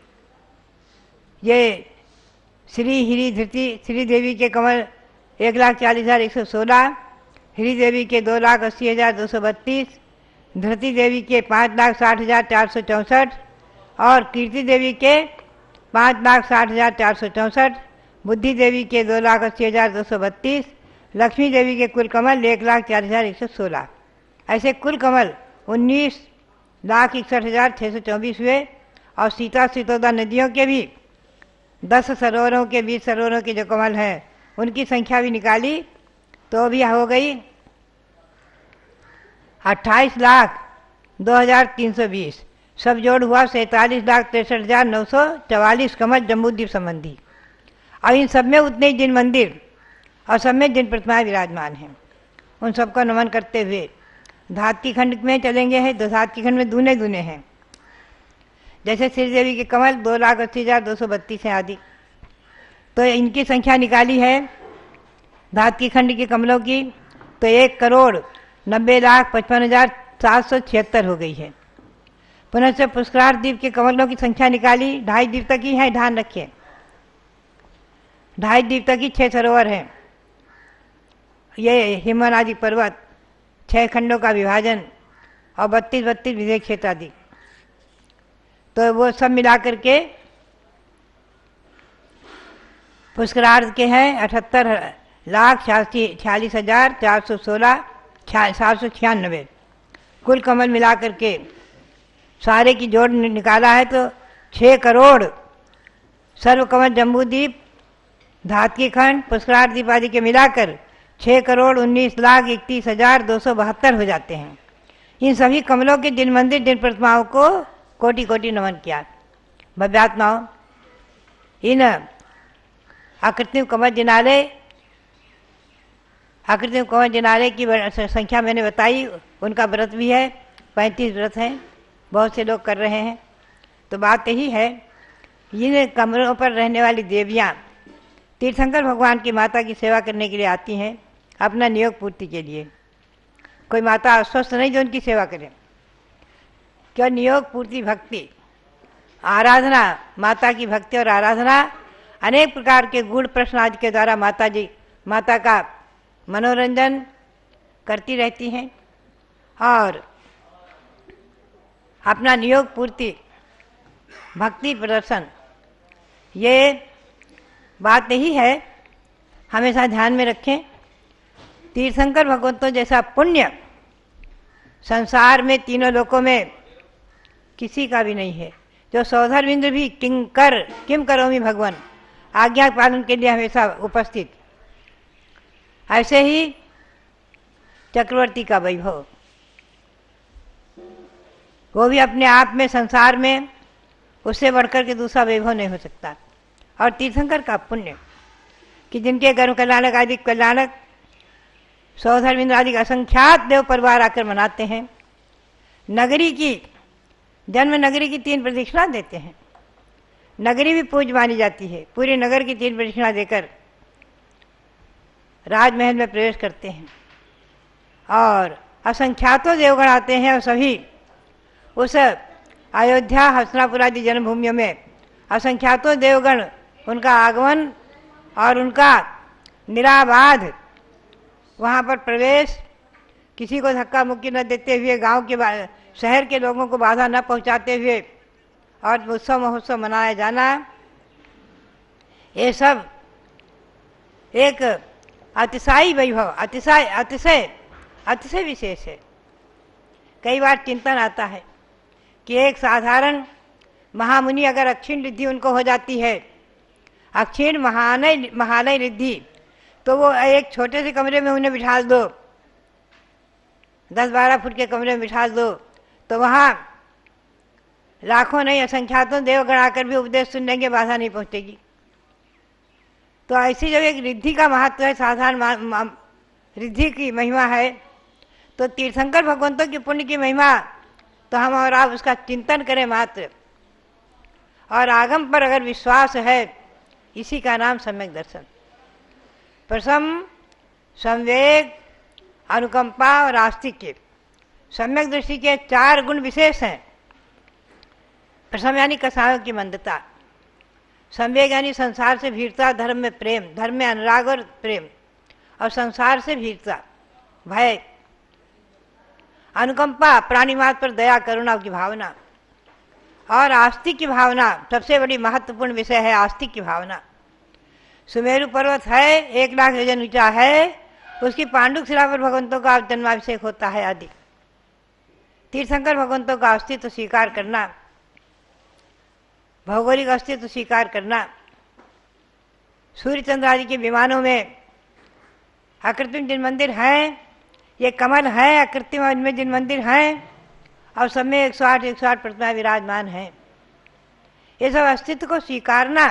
ये श्री हिरी धृति श्री देवी के कमल 1,40,116, हिरी देवी के 2,80,232, धृति देवी के 5,60,464 और कीर्ति देवी के 5,60,464, बुद्धि देवी के 2,80,232, लक्ष्मी देवी के कुल कमल 1,40,116। ऐसे कुल कमल 19,61,624 हुए। और सीता सीतोदा नदियों के भी 10 सरोवरों के 20 सरोवरों के जो कमल हैं उनकी संख्या भी निकाली तो भी हो गई 28,02,320। सब जोड़ हुआ 47,63,944 कमल जम्बूद्वीप संबंधी। और इन सब में उतने ही जिन मंदिर और सब में जिन प्रतिमाएं विराजमान हैं, उन सबको नमन करते हुए धात की खंड में चलेंगे हैं तो धात की खंड में दूने दूने हैं। जैसे श्रीदेवी के कमल 2,80,232 हैं आदि। तो इनकी संख्या निकाली है धात की खंड के कमलों की तो 1,90,55,776 हो गई है। पुनः से पुष्करार द्वीप के कमलों की संख्या निकाली, 2.5 द्वीप तक ही है, ध्यान रखिए 2.5 द्वीप तक ही 6 सरोवर हैं। ये हिमवनादि पर्वत, 6 खंडों का विभाजन और 32 विजय क्षेत्र आदि, तो वो सब मिला करके पुष्करार्ध के हैं 78,46,416 कुल कमल मिला करके सारे की जोड़ निकाला है तो 6 करोड़ सर्वकमल जम्बूद्वीप, धात की खंड, पुष्करार्ध द्वीप आदि के मिलाकर 6,19,31,272 हो जाते हैं। इन सभी कमलों के जिन मंदिर जिन प्रतिमाओं को कोटि कोटि नमन किया। भव्यात्माओं, इन आकृतिम कमल जिनालय की संख्या मैंने बताई, उनका व्रत भी है, 35 व्रत हैं, बहुत से लोग कर रहे हैं। तो बात यही है, इन कमरों पर रहने वाली देवियाँ तीर्थंकर भगवान की माता की सेवा करने के लिए आती हैं, अपना नियोग पूर्ति के लिए। कोई माता अस्वस्थ नहीं जो उनकी सेवा करे, क्या नियोग पूर्ति भक्ति आराधना, माता की भक्ति और आराधना अनेक प्रकार के गुण प्रश्न आदि के द्वारा माता का मनोरंजन करती रहती हैं और अपना नियोग पूर्ति भक्ति प्रदर्शन। ये बात यही है, हमेशा ध्यान में रखें। तीर्थंकर भगवंतों जैसा पुण्य संसार में तीनों लोकों में किसी का भी नहीं है। जो सौधर्मिंद्र भी किम करोमि भगवान, आज्ञा पालन के लिए हमेशा उपस्थित। ऐसे ही चक्रवर्ती का वैभव, वो भी अपने आप में संसार में उससे बढ़कर के दूसरा वैभव नहीं हो सकता। और तीर्थंकर का पुण्य कि जिनके गर्भ कल्याणक आदि कल्याणक सौधर्मिंद्र आदि असंख्यात देव परिवार आकर मनाते हैं। नगरी की जन्म नगरी की 3 प्रदक्षिणा देते हैं। नगरी भी पूज्य मानी जाती है, पूरे नगर की 3 प्रदक्षिणा देकर राजमहल में प्रवेश करते हैं और असंख्यातों देवगण आते हैं और सभी उस अयोध्या हस्तिनापुर आदि जन्मभूमियों में असंख्यातों देवगण उनका आगमन और उनका निराबाध वहाँ पर प्रवेश, किसी को धक्का मुक्की न देते हुए, गांव के शहर के लोगों को बाधा न पहुँचाते हुए और उत्सव महोत्सव मनाया जाना, ये सब एक अतिशायी वैभव, अतिशय विशेष है। कई बार चिंतन आता है कि एक साधारण महामुनि अगर अक्षीण रिद्धि उनको हो जाती है, अक्षीण महालय रिद्धि, तो वो एक छोटे से कमरे में उन्हें बिठा दो, 10-12 फुट के कमरे में बिठा दो, तो वहाँ लाखों नहीं असंख्यातों देवगण आकर भी उपदेश सुनने के बाधा नहीं पहुँचेगी। तो ऐसी जब एक रिद्धि का महत्व है, साधारण रिद्धि की महिमा है, तो तीर्थंकर भगवंतों की पुण्य की महिमा तो हम और आप उसका चिंतन करें मात्र, और आगम पर अगर विश्वास है, इसी का नाम सम्यक दर्शन। प्रसम, संवेग, अनुकंपा और आस्तिक्य, सम्यक दृष्टि के 4 गुण विशेष हैं। प्रसम यानी कसायों की मंदता, संवेग यानी संसार से भीड़ता, धर्म में प्रेम, धर्म में अनुराग और प्रेम, और संसार से भीड़ता भय, अनुकंपा प्राणिमात्र पर दया करुणा की भावना, और आस्तिक की भावना सबसे बड़ी महत्वपूर्ण विषय है। आस्तिक की भावना, सुमेरु पर्वत है, 1 लाख योजन ऊंचा है, उसकी पांडुक शिला पर भगवंतों का जन्माभिषेक होता है आदि। तीर्थंकर भगवंतों का अस्तित्व स्वीकार करना, भौगोलिक अस्तित्व स्वीकार करना, सूर्य चंद्र आदि के विमानों में आकृतिम जिन मंदिर हैं, ये कमल हैं आकृतिम में जिन मंदिर हैं, और सब में 108 प्रतिमाएं विराजमान हैं, ये सब अस्तित्व को स्वीकारना,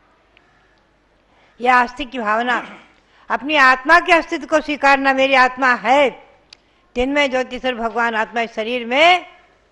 यह आस्तिक की भावना। अपनी आत्मा के अस्तित्व को स्वीकारना, मेरी आत्मा है, चिन्मय ज्योति स्वरूप भगवान आत्मा इस शरीर में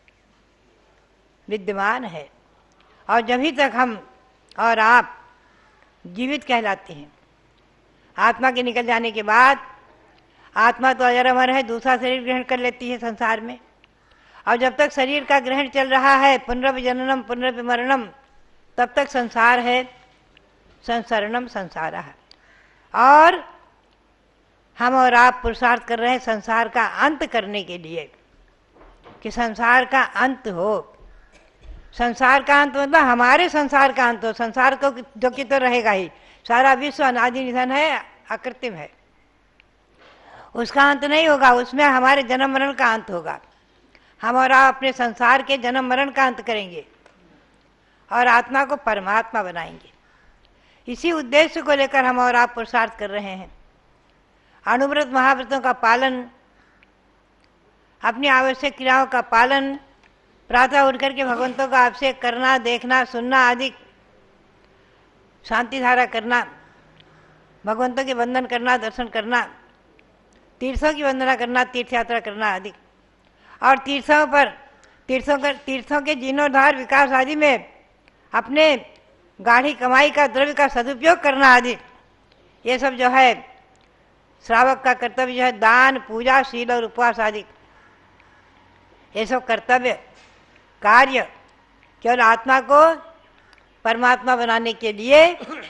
विद्यमान है। और जभी तक हम और आप जीवित कहलाते हैं, आत्मा के निकल जाने के बाद आत्मा तो अजर अमर है, दूसरा शरीर ग्रहण कर लेती है संसार में। और जब तक शरीर का ग्रहण चल रहा है, पुनर्जननम पुनर्मरणम, तब तक संसार है, संसरणम संसारः। और हम और आप पुरुषार्थ कर रहे हैं संसार का अंत करने के लिए, कि संसार का अंत हो। संसार का अंत मतलब हमारे संसार का अंत हो। संसार को जो कि तो रहेगा ही, सारा विश्व अनादि निधन है, अकृत्रिम है, उसका अंत नहीं होगा। उसमें हमारे जन्म मरण का अंत होगा। हम और आप अपने संसार के जन्म मरण का अंत करेंगे और आत्मा को परमात्मा बनाएंगे। इसी उद्देश्य को लेकर हम और आप पुरुषार्थ कर रहे हैं। अणुव्रत महाव्रतों का पालन, अपनी आवश्यक क्रियाओं का पालन, प्रातः उठ करके भगवंतों का अभिषेक करना, देखना, सुनना आदि, शांति धारा करना, भगवंतों के वंदन करना, दर्शन करना, तीर्थों की वंदना करना, तीर्थ यात्रा करना आदि। और तीर्थों के जीर्णोद्धार विकास आदि में अपने गाढ़ी कमाई का द्रव्य का सदुपयोग करना आदि, ये सब जो है श्रावक का कर्तव्य जो है। दान, पूजा, शील और उपवास आदि, ये सब कर्तव्य कार्य केवल आत्मा को परमात्मा बनाने के लिए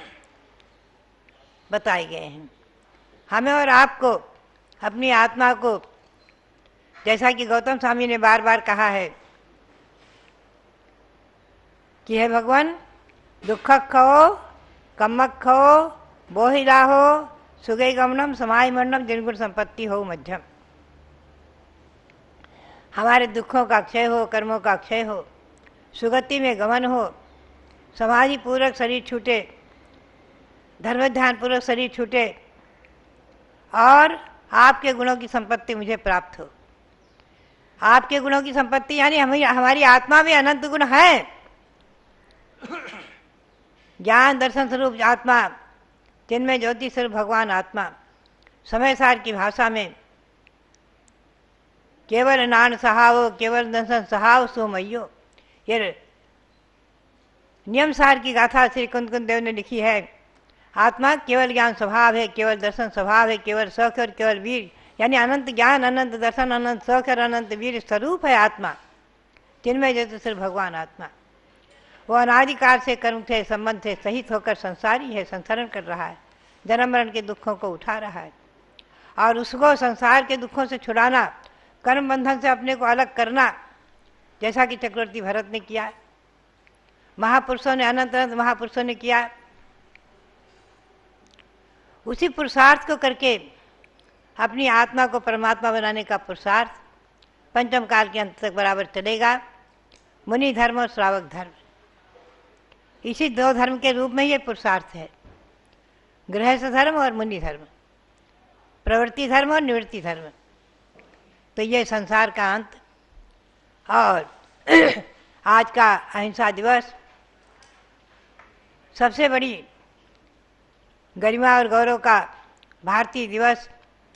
बताए गए हैं। हमें और आपको अपनी आत्मा को, जैसा कि गौतम स्वामी ने बार बार कहा है कि हे भगवान, दुख खो, कम्मक खो, बोहिला हो, सुगई गमनम समाय मरणम, निर्गुण संपत्ति हो मध्यम। हमारे दुखों का क्षय हो, कर्मों का क्षय हो, सुगति में गमन हो, समाधि पूर्वक शरीर छूटे, धर्म ध्यान पूर्वक शरीर छूटे और आपके गुणों की संपत्ति मुझे प्राप्त हो। आपके गुणों की संपत्ति यानी हमारी आत्मा में अनंत गुण है। ज्ञान दर्शन स्वरूप आत्मा, जिनमें ज्योति स्वरूप भगवान आत्मा, समय सार की भाषा में केवल नान सहावो, केवल दर्शन सहाव सोमयो, ये नियम सार की गाथा श्री कुंद देव ने लिखी है। आत्मा केवल ज्ञान स्वभाव है, केवल दर्शन स्वभाव है, केवल सौख और केवल वीर, यानी अनंत ज्ञान, अनंत दर्शन, अनंत सौख और अनंत वीर स्वरूप है आत्मा, जिनमें ज्योति स्वरूप भगवान आत्मा। वो अनादिकाल से कर्म से संबंध से सहित होकर संसारी है, संसरण कर रहा है, जन्म मरण के दुखों को उठा रहा है। और उसको संसार के दुखों से छुड़ाना, कर्म बंधन से अपने को अलग करना, जैसा कि चक्रवर्ती भरत ने किया, महापुरुषों ने, अनंत अनंत महापुरुषों ने किया। उसी पुरुषार्थ को करके अपनी आत्मा को परमात्मा बनाने का पुरुषार्थ पंचम काल के अंत तक बराबर चलेगा। मुनि धर्म और श्रावक धर्म, इसी दो धर्म के रूप में ये पुरुषार्थ है, गृहस्थ धर्म और मुनि धर्म, प्रवृत्ति धर्म और निवृत्ति धर्म। तो ये संसार का अंत। और आज का अहिंसा दिवस सबसे बड़ी गरिमा और गौरव का भारतीय दिवस,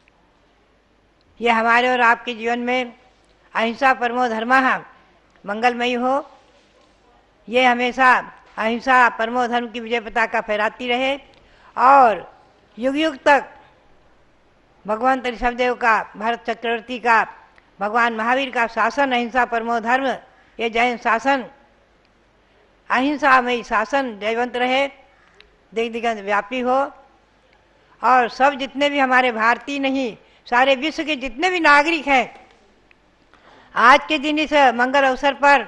ये हमारे और आपके जीवन में अहिंसा परमो धर्मः मंगलमयी हो। ये हमेशा अहिंसा परमो धर्म की विजय पताका फहराती रहे और युग युग तक भगवान ऋषभदेव का, भरत चक्रवर्ती का, भगवान महावीर का शासन अहिंसा परमो धर्म, ये जैन शासन, अहिंसामयी शासन जयवंत रहे, दिग दिगंत व्यापी हो। और सब जितने भी हमारे भारतीय नहीं, सारे विश्व के जितने भी नागरिक हैं, आज के दिन इस मंगल अवसर पर,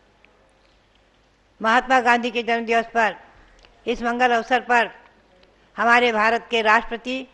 महात्मा गांधी के जन्म दिवस पर, इस मंगल अवसर पर हमारे भारत के राष्ट्रपति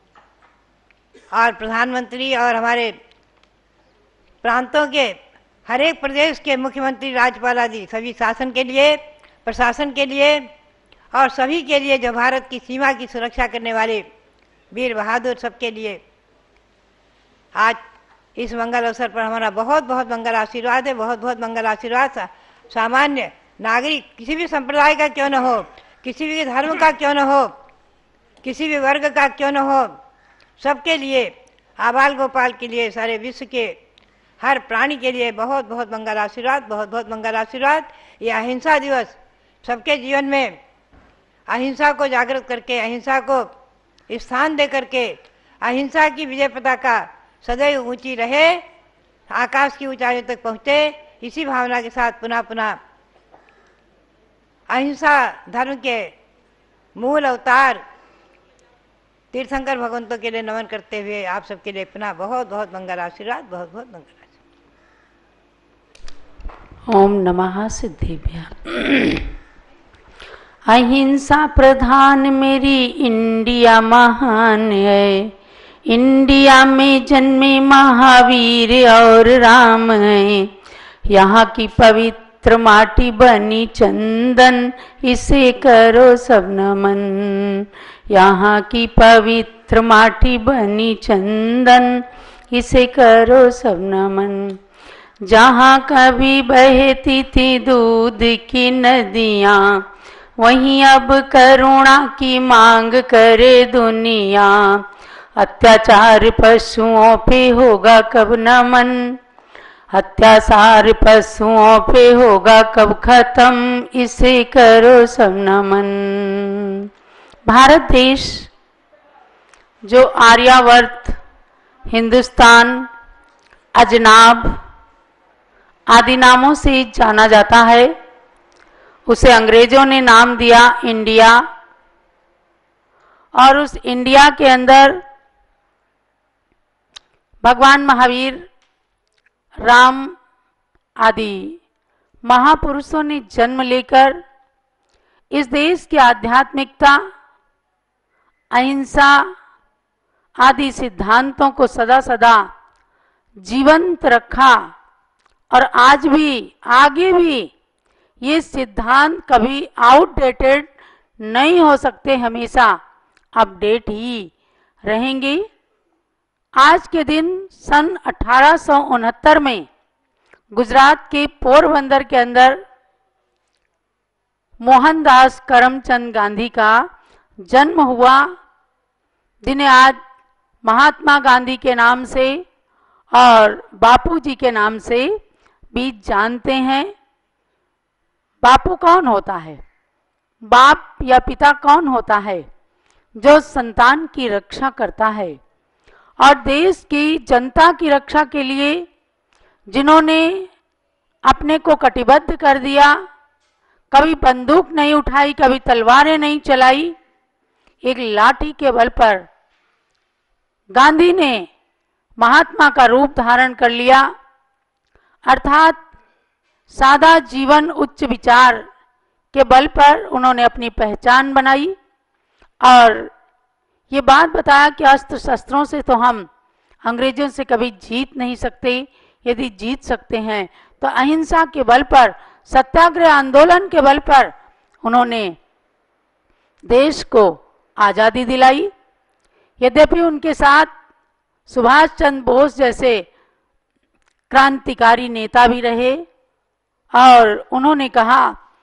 और प्रधानमंत्री और हमारे प्रांतों के हर एक प्रदेश के मुख्यमंत्री, राज्यपाल आदि सभी शासन के लिए, प्रशासन के लिए और सभी के लिए जो भारत की सीमा की सुरक्षा करने वाले वीर बहादुर, सबके लिए आज इस मंगल अवसर पर हमारा बहुत बहुत मंगल आशीर्वाद है, बहुत बहुत मंगल आशीर्वाद। सामान्य नागरिक किसी भी संप्रदाय का क्यों न हो, किसी भी धर्म का क्यों न हो, किसी भी वर्ग का क्यों न हो, सबके लिए आबाल गोपाल के लिए, सारे विश्व के हर प्राणी के लिए बहुत बहुत मंगल आशीर्वाद, बहुत बहुत मंगल आशीर्वाद। ये अहिंसा दिवस सबके जीवन में अहिंसा को जागृत करके, अहिंसा को स्थान दे करके, अहिंसा की विजय पताका सदैव ऊंची रहे, आकाश की ऊंचाइयों तक पहुँचे। इसी भावना के साथ पुनः पुनः अहिंसा धर्म के मूल अवतार तीर्थंकर भगवंतों के लिए नमन करते हुए आप सबके लिए पुनः बहुत बहुत मंगल आशीर्वाद, बहुत बहुत मंगल आशीर्वाद। ओम नमः सिद्धिभ्याम। अहिंसा प्रधान मेरी इंडिया महान है, इंडिया में जन्मे महावीर और राम है। यहाँ की पवित्र माटी बनी चंदन, इसे करो सब नमन। यहाँ की पवित्र माटी बनी चंदन, इसे करो सब नमन। जहाँ कभी बहती थी दूध की नदियाँ, वहीं अब करुणा की मांग करे दुनिया। अत्याचार पशुओं पे होगा कब नमन, अत्याचार पशुओं पे होगा कब खत्म, इसे करो सब नमन। भारत देश जो आर्यावर्त, हिंदुस्तान, अजनाब आदि नामों से जाना जाता है, उसे अंग्रेजों ने नाम दिया इंडिया। और उस इंडिया के अंदर भगवान महावीर, राम आदि महापुरुषों ने जन्म लेकर इस देश की आध्यात्मिकता, अहिंसा आदि सिद्धांतों को सदा सदा जीवंत रखा। और आज भी, आगे भी ये सिद्धांत कभी आउटडेटेड नहीं हो सकते, हमेशा अपडेट ही रहेंगे। आज के दिन सन 1869 में गुजरात के पोरबंदर के अंदर मोहनदास करमचंद गांधी का जन्म हुआ, जिन्हें आज महात्मा गांधी के नाम से और बापूजी के नाम से भी जानते हैं। बापू कौन होता है? बाप या पिता कौन होता है? जो संतान की रक्षा करता है और देश की जनता की रक्षा के लिए जिन्होंने अपने को कटिबद्ध कर दिया, कभी बंदूक नहीं उठाई, कभी तलवारें नहीं चलाई, एक लाठी के बल पर गांधी ने महात्मा का रूप धारण कर लिया। अर्थात सादा जीवन, उच्च विचार के बल पर उन्होंने अपनी पहचान बनाई और ये बात बताया कि अस्त्र शस्त्रों से तो हम अंग्रेजों से कभी जीत नहीं सकते, यदि जीत सकते हैं तो अहिंसा के बल पर, सत्याग्रह आंदोलन के बल पर उन्होंने देश को आज़ादी दिलाई। यद्यपि उनके साथ सुभाष चंद्र बोस जैसे क्रांतिकारी नेता भी रहे और उन्होंने कहा,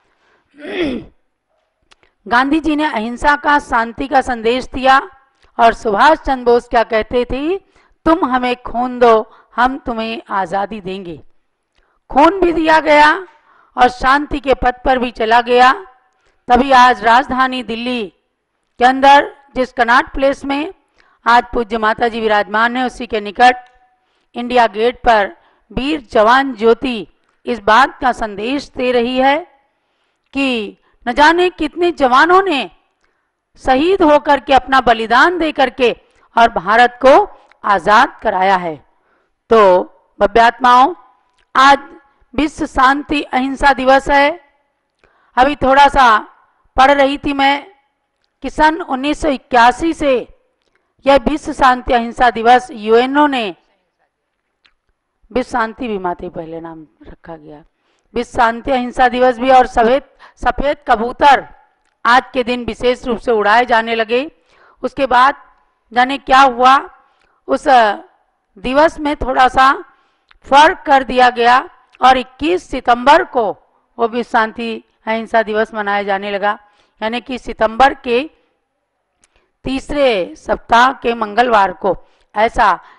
गांधी जी ने अहिंसा का, शांति का संदेश दिया और सुभाष चंद्र बोस क्या कहते थे, तुम हमें खून दो, हम तुम्हें आज़ादी देंगे। खून भी दिया गया और शांति के पथ पर भी चला गया। तभी आज राजधानी दिल्ली के अंदर जिस कनॉट प्लेस में आज पूज्य माता जी विराजमान है, उसी के निकट इंडिया गेट पर वीर जवान ज्योति इस बात का संदेश दे रही है कि न जाने कितने जवानों ने शहीद होकर के, अपना बलिदान दे करके और भारत को आज़ाद कराया है। तो भव्यात्माओं, आज विश्व शांति अहिंसा दिवस है। अभी थोड़ा सा पढ़ रही थी मैं कि सन 1981 से यह विश्व शांति अहिंसा दिवस यूएनओ ने, विश्व शांति भी माते पहले नाम रखा गया, विश्व शांति अहिंसा दिवस भी, और सफेद कबूतर आज के दिन विशेष रूप से उड़ाए जाने लगे। उसके बाद जाने क्या हुआ, उस दिवस में थोड़ा सा फर्क कर दिया गया और 21 सितंबर को वो विश्व शांति अहिंसा दिवस मनाया जाने लगा। यानी कि सितंबर के तीसरे सप्ताह के मंगलवार को, ऐसा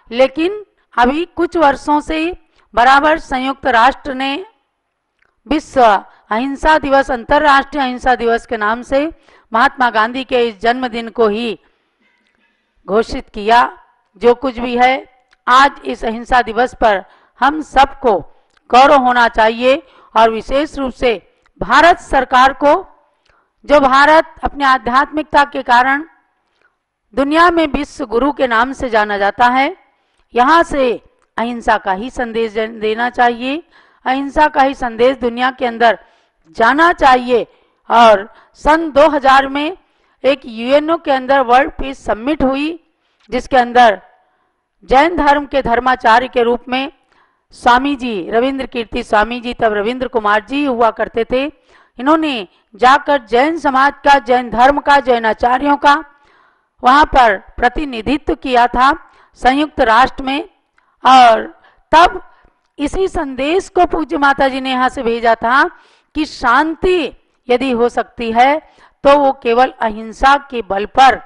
लेकिन अभी कुछ वर्षों से बराबर संयुक्त राष्ट्र ने विश्व अहिंसा दिवस, अंतर्राष्ट्रीय अहिंसा दिवस के नाम से महात्मा गांधी के इस जन्मदिन को ही घोषित किया। जो कुछ भी है, आज इस अहिंसा दिवस पर हम सबको गौरव होना चाहिए और विशेष रूप से भारत सरकार को, जो भारत अपने आध्यात्मिकता के कारण दुनिया में विश्व गुरु के नाम से जाना जाता है, यहाँ से अहिंसा का ही संदेश देना चाहिए, अहिंसा का ही संदेश दुनिया के अंदर जाना चाहिए। और सन 2000 में एक यूएनओ के अंदर वर्ल्ड पीस समिट हुई, जिसके अंदर जैन धर्म के धर्माचार्य के रूप में स्वामी जी, रविंद्र कीर्ति स्वामी जी, तब रविंद्र कुमार जी हुआ करते थे, इन्होंने जाकर जैन समाज का, जैन धर्म का, जैन आचार्यों का वहां पर प्रतिनिधित्व किया था संयुक्त राष्ट्र में। और तब इसी संदेश को पूज्य माता जी ने यहाँ से भेजा था कि शांति यदि हो सकती है तो वो केवल अहिंसा के बल पर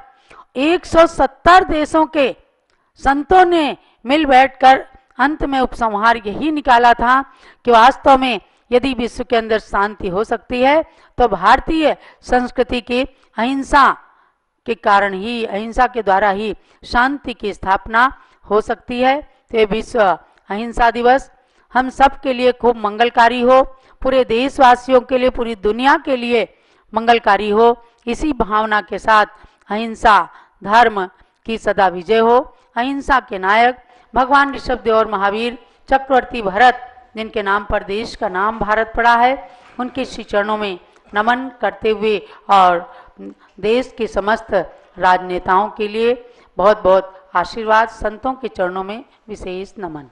170 देशों के संतों ने मिल बैठकर अंत में उपसंहार यही निकाला था कि वास्तव में यदि विश्व के अंदर शांति हो सकती है तो भारतीय संस्कृति की अहिंसा के कारण ही, अहिंसा के द्वारा ही शांति की स्थापना हो सकती है। तो ये विश्व अहिंसा दिवस हम सब के लिए खूब मंगलकारी हो, पूरे देशवासियों के लिए, पूरी दुनिया के लिए मंगलकारी हो। इसी भावना के साथ अहिंसा धर्म की सदा विजय हो। अहिंसा के नायक भगवान ऋषभदेव और महावीर चक्रवर्ती भरत, जिनके नाम पर देश का नाम भारत पड़ा है, उनके श्री चरणों में नमन करते हुए और देश के समस्त राजनेताओं के लिए बहुत बहुत आशीर्वाद, संतों के चरणों में विशेष नमन।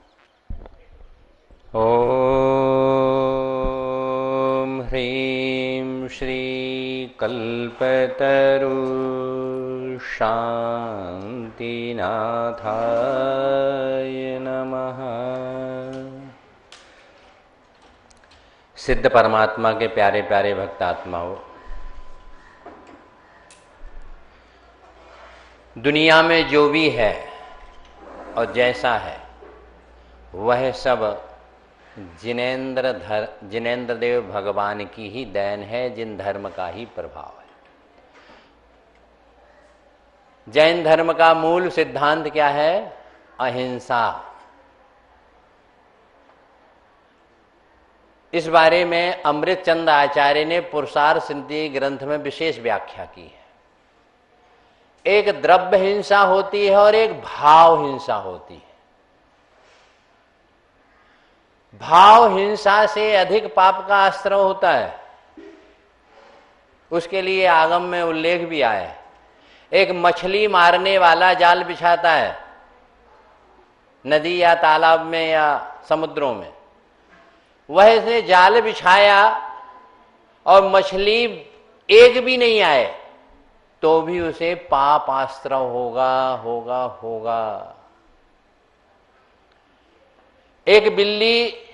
ओम ह्रीं श्री कल्पतरु शांतिनाथाय नमः। सिद्ध परमात्मा के प्यारे प्यारे भक्तात्माओं, दुनिया में जो भी है और जैसा है वह सब जिनेंद्र देव भगवान की ही देन है, जिन धर्म का ही प्रभाव है। जैन धर्म का मूल सिद्धांत क्या है? अहिंसा। इस बारे में अमृत चंद आचार्य ने पुरुषार्थ सिद्धि ग्रंथ में विशेष व्याख्या की है। एक द्रव्य हिंसा होती है और एक भाव हिंसा होती है। भाव हिंसा से अधिक पाप का आश्रय होता है, उसके लिए आगम में उल्लेख भी आया है। एक मछली मारने वाला जाल बिछाता है नदी या तालाब में या समुद्रों में, वह इसने जाल बिछाया और मछली एक भी नहीं आए तो भी उसे पाप आश्रय होगा होगा होगा। एक बिल्ली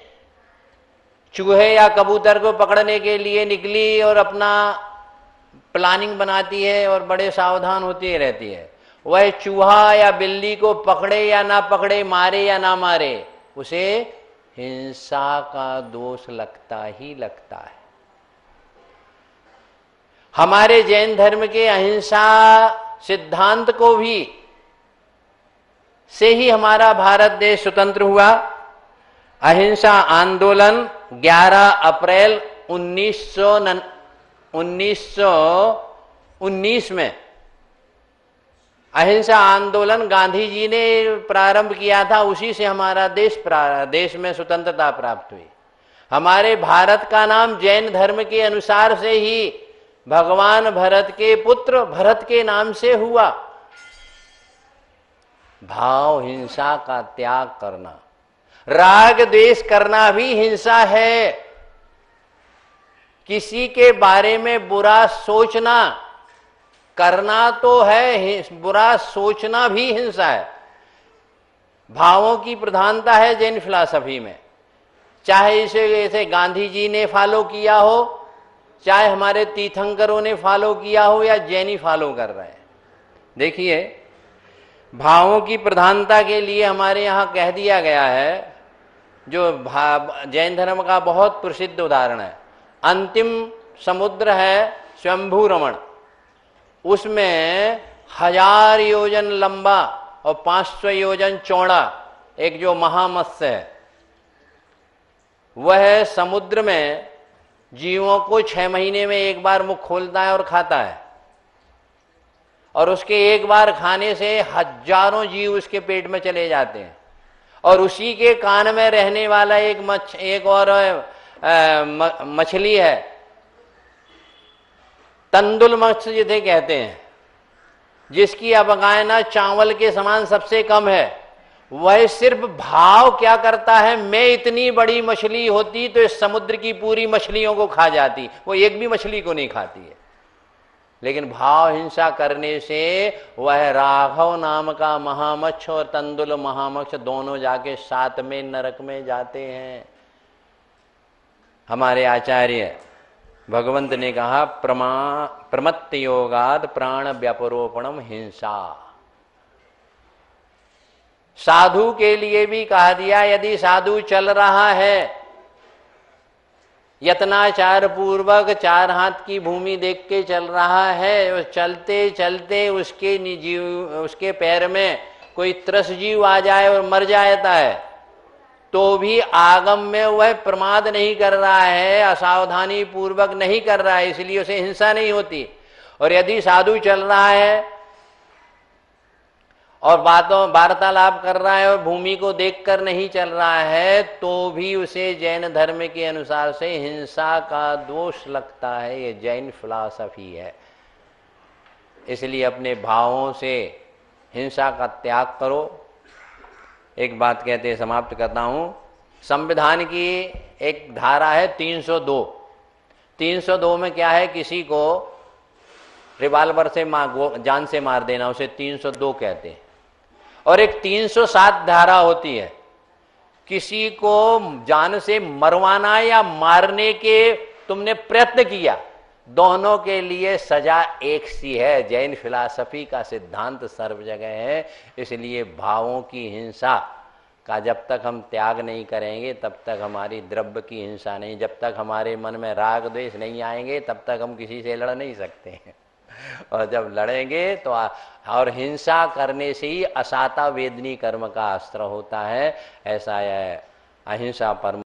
चूहे या कबूतर को पकड़ने के लिए निकली और अपना प्लानिंग बनाती है और बड़े सावधान होती रहती है। वह चूहा या बिल्ली को पकड़े या ना पकड़े, मारे या ना मारे, उसे हिंसा का दोष लगता ही लगता है। हमारे जैन धर्म के अहिंसा सिद्धांत को भी से ही हमारा भारत देश स्वतंत्र हुआ। अहिंसा आंदोलन 11 अप्रैल 1919 में अहिंसा आंदोलन गांधी जी ने प्रारंभ किया था, उसी से हमारा देश में स्वतंत्रता प्राप्त हुई। हमारे भारत का नाम जैन धर्म के अनुसार से ही भगवान भरत के पुत्र भरत के नाम से हुआ। भाव हिंसा का त्याग करना, राग द्वेष करना भी हिंसा है। किसी के बारे में बुरा सोचना करना तो है, बुरा सोचना भी हिंसा है। भावों की प्रधानता है जैन फिलॉसफी में, चाहे इसे गांधी जी ने फॉलो किया हो, चाहे हमारे तीर्थंकरों ने फॉलो किया हो या जैनी फॉलो कर रहे हैं। देखिए, भावों की प्रधानता के लिए हमारे यहाँ कह दिया गया है, जो जैन धर्म का बहुत प्रसिद्ध उदाहरण है, अंतिम समुद्र है स्वयंभू रमण, उसमें 1000 योजन लंबा और 500 योजन चौड़ा एक जो महामत्स्य है, वह समुद्र में जीवों को 6 महीने में एक बार मुख खोलता है और खाता है, और उसके एक बार खाने से हजारों जीव उसके पेट में चले जाते हैं। और उसी के कान में रहने वाला एक और मछली है, तंदुल मत्स्य जिसे कहते हैं, जिसकी अवगाहना चावल के समान सबसे कम है। वह सिर्फ भाव क्या करता है, मैं इतनी बड़ी मछली होती तो इस समुद्र की पूरी मछलियों को खा जाती, वो एक भी मछली को नहीं खाती है। लेकिन भाव हिंसा करने से वह राघव नाम का महामच्छ और तंदुल महामच्छ दोनों जाके साथ में नरक में जाते हैं। हमारे आचार्य भगवंत ने कहा, प्रमत्त योगाद प्राण व्यापरोपणम हिंसा। साधु के लिए भी कहा दिया, यदि साधु चल रहा है यत्नाचार पूर्वक 4 हाथ की भूमि देख के चल रहा है, चलते चलते उसके पैर में कोई त्रस जीव आ जाए और मर जाता है, तो भी आगम में वह प्रमाद नहीं कर रहा है, असावधानी पूर्वक नहीं कर रहा है, इसलिए उसे हिंसा नहीं होती। और यदि साधु चल रहा है और वार्तालाप कर रहा है और भूमि को देखकर नहीं चल रहा है, तो भी उसे जैन धर्म के अनुसार से हिंसा का दोष लगता है। ये जैन फिलॉसफी है। इसलिए अपने भावों से हिंसा का त्याग करो। एक बात कहते समाप्त करता हूं, संविधान की एक धारा है 302। 302 में क्या है, किसी को रिवाल्वर से जान से मार देना, उसे 302 कहते हैं। और एक 307 धारा होती है, किसी को जान से मरवाना या मारने के तुमने प्रयत्न किया, दोनों के लिए सजा एक सी है। जैन फिलॉसफी का सिद्धांत सर्व जगह है। इसलिए भावों की हिंसा का जब तक हम त्याग नहीं करेंगे तब तक हमारी द्रव्य की हिंसा नहीं, जब तक हमारे मन में राग द्वेष नहीं आएंगे तब तक हम किसी से लड़ नहीं सकते हैं। और जब लड़ेंगे तो और हिंसा करने से ही असाता वेदनी कर्म का अस्त्र होता है। ऐसा है अहिंसा परम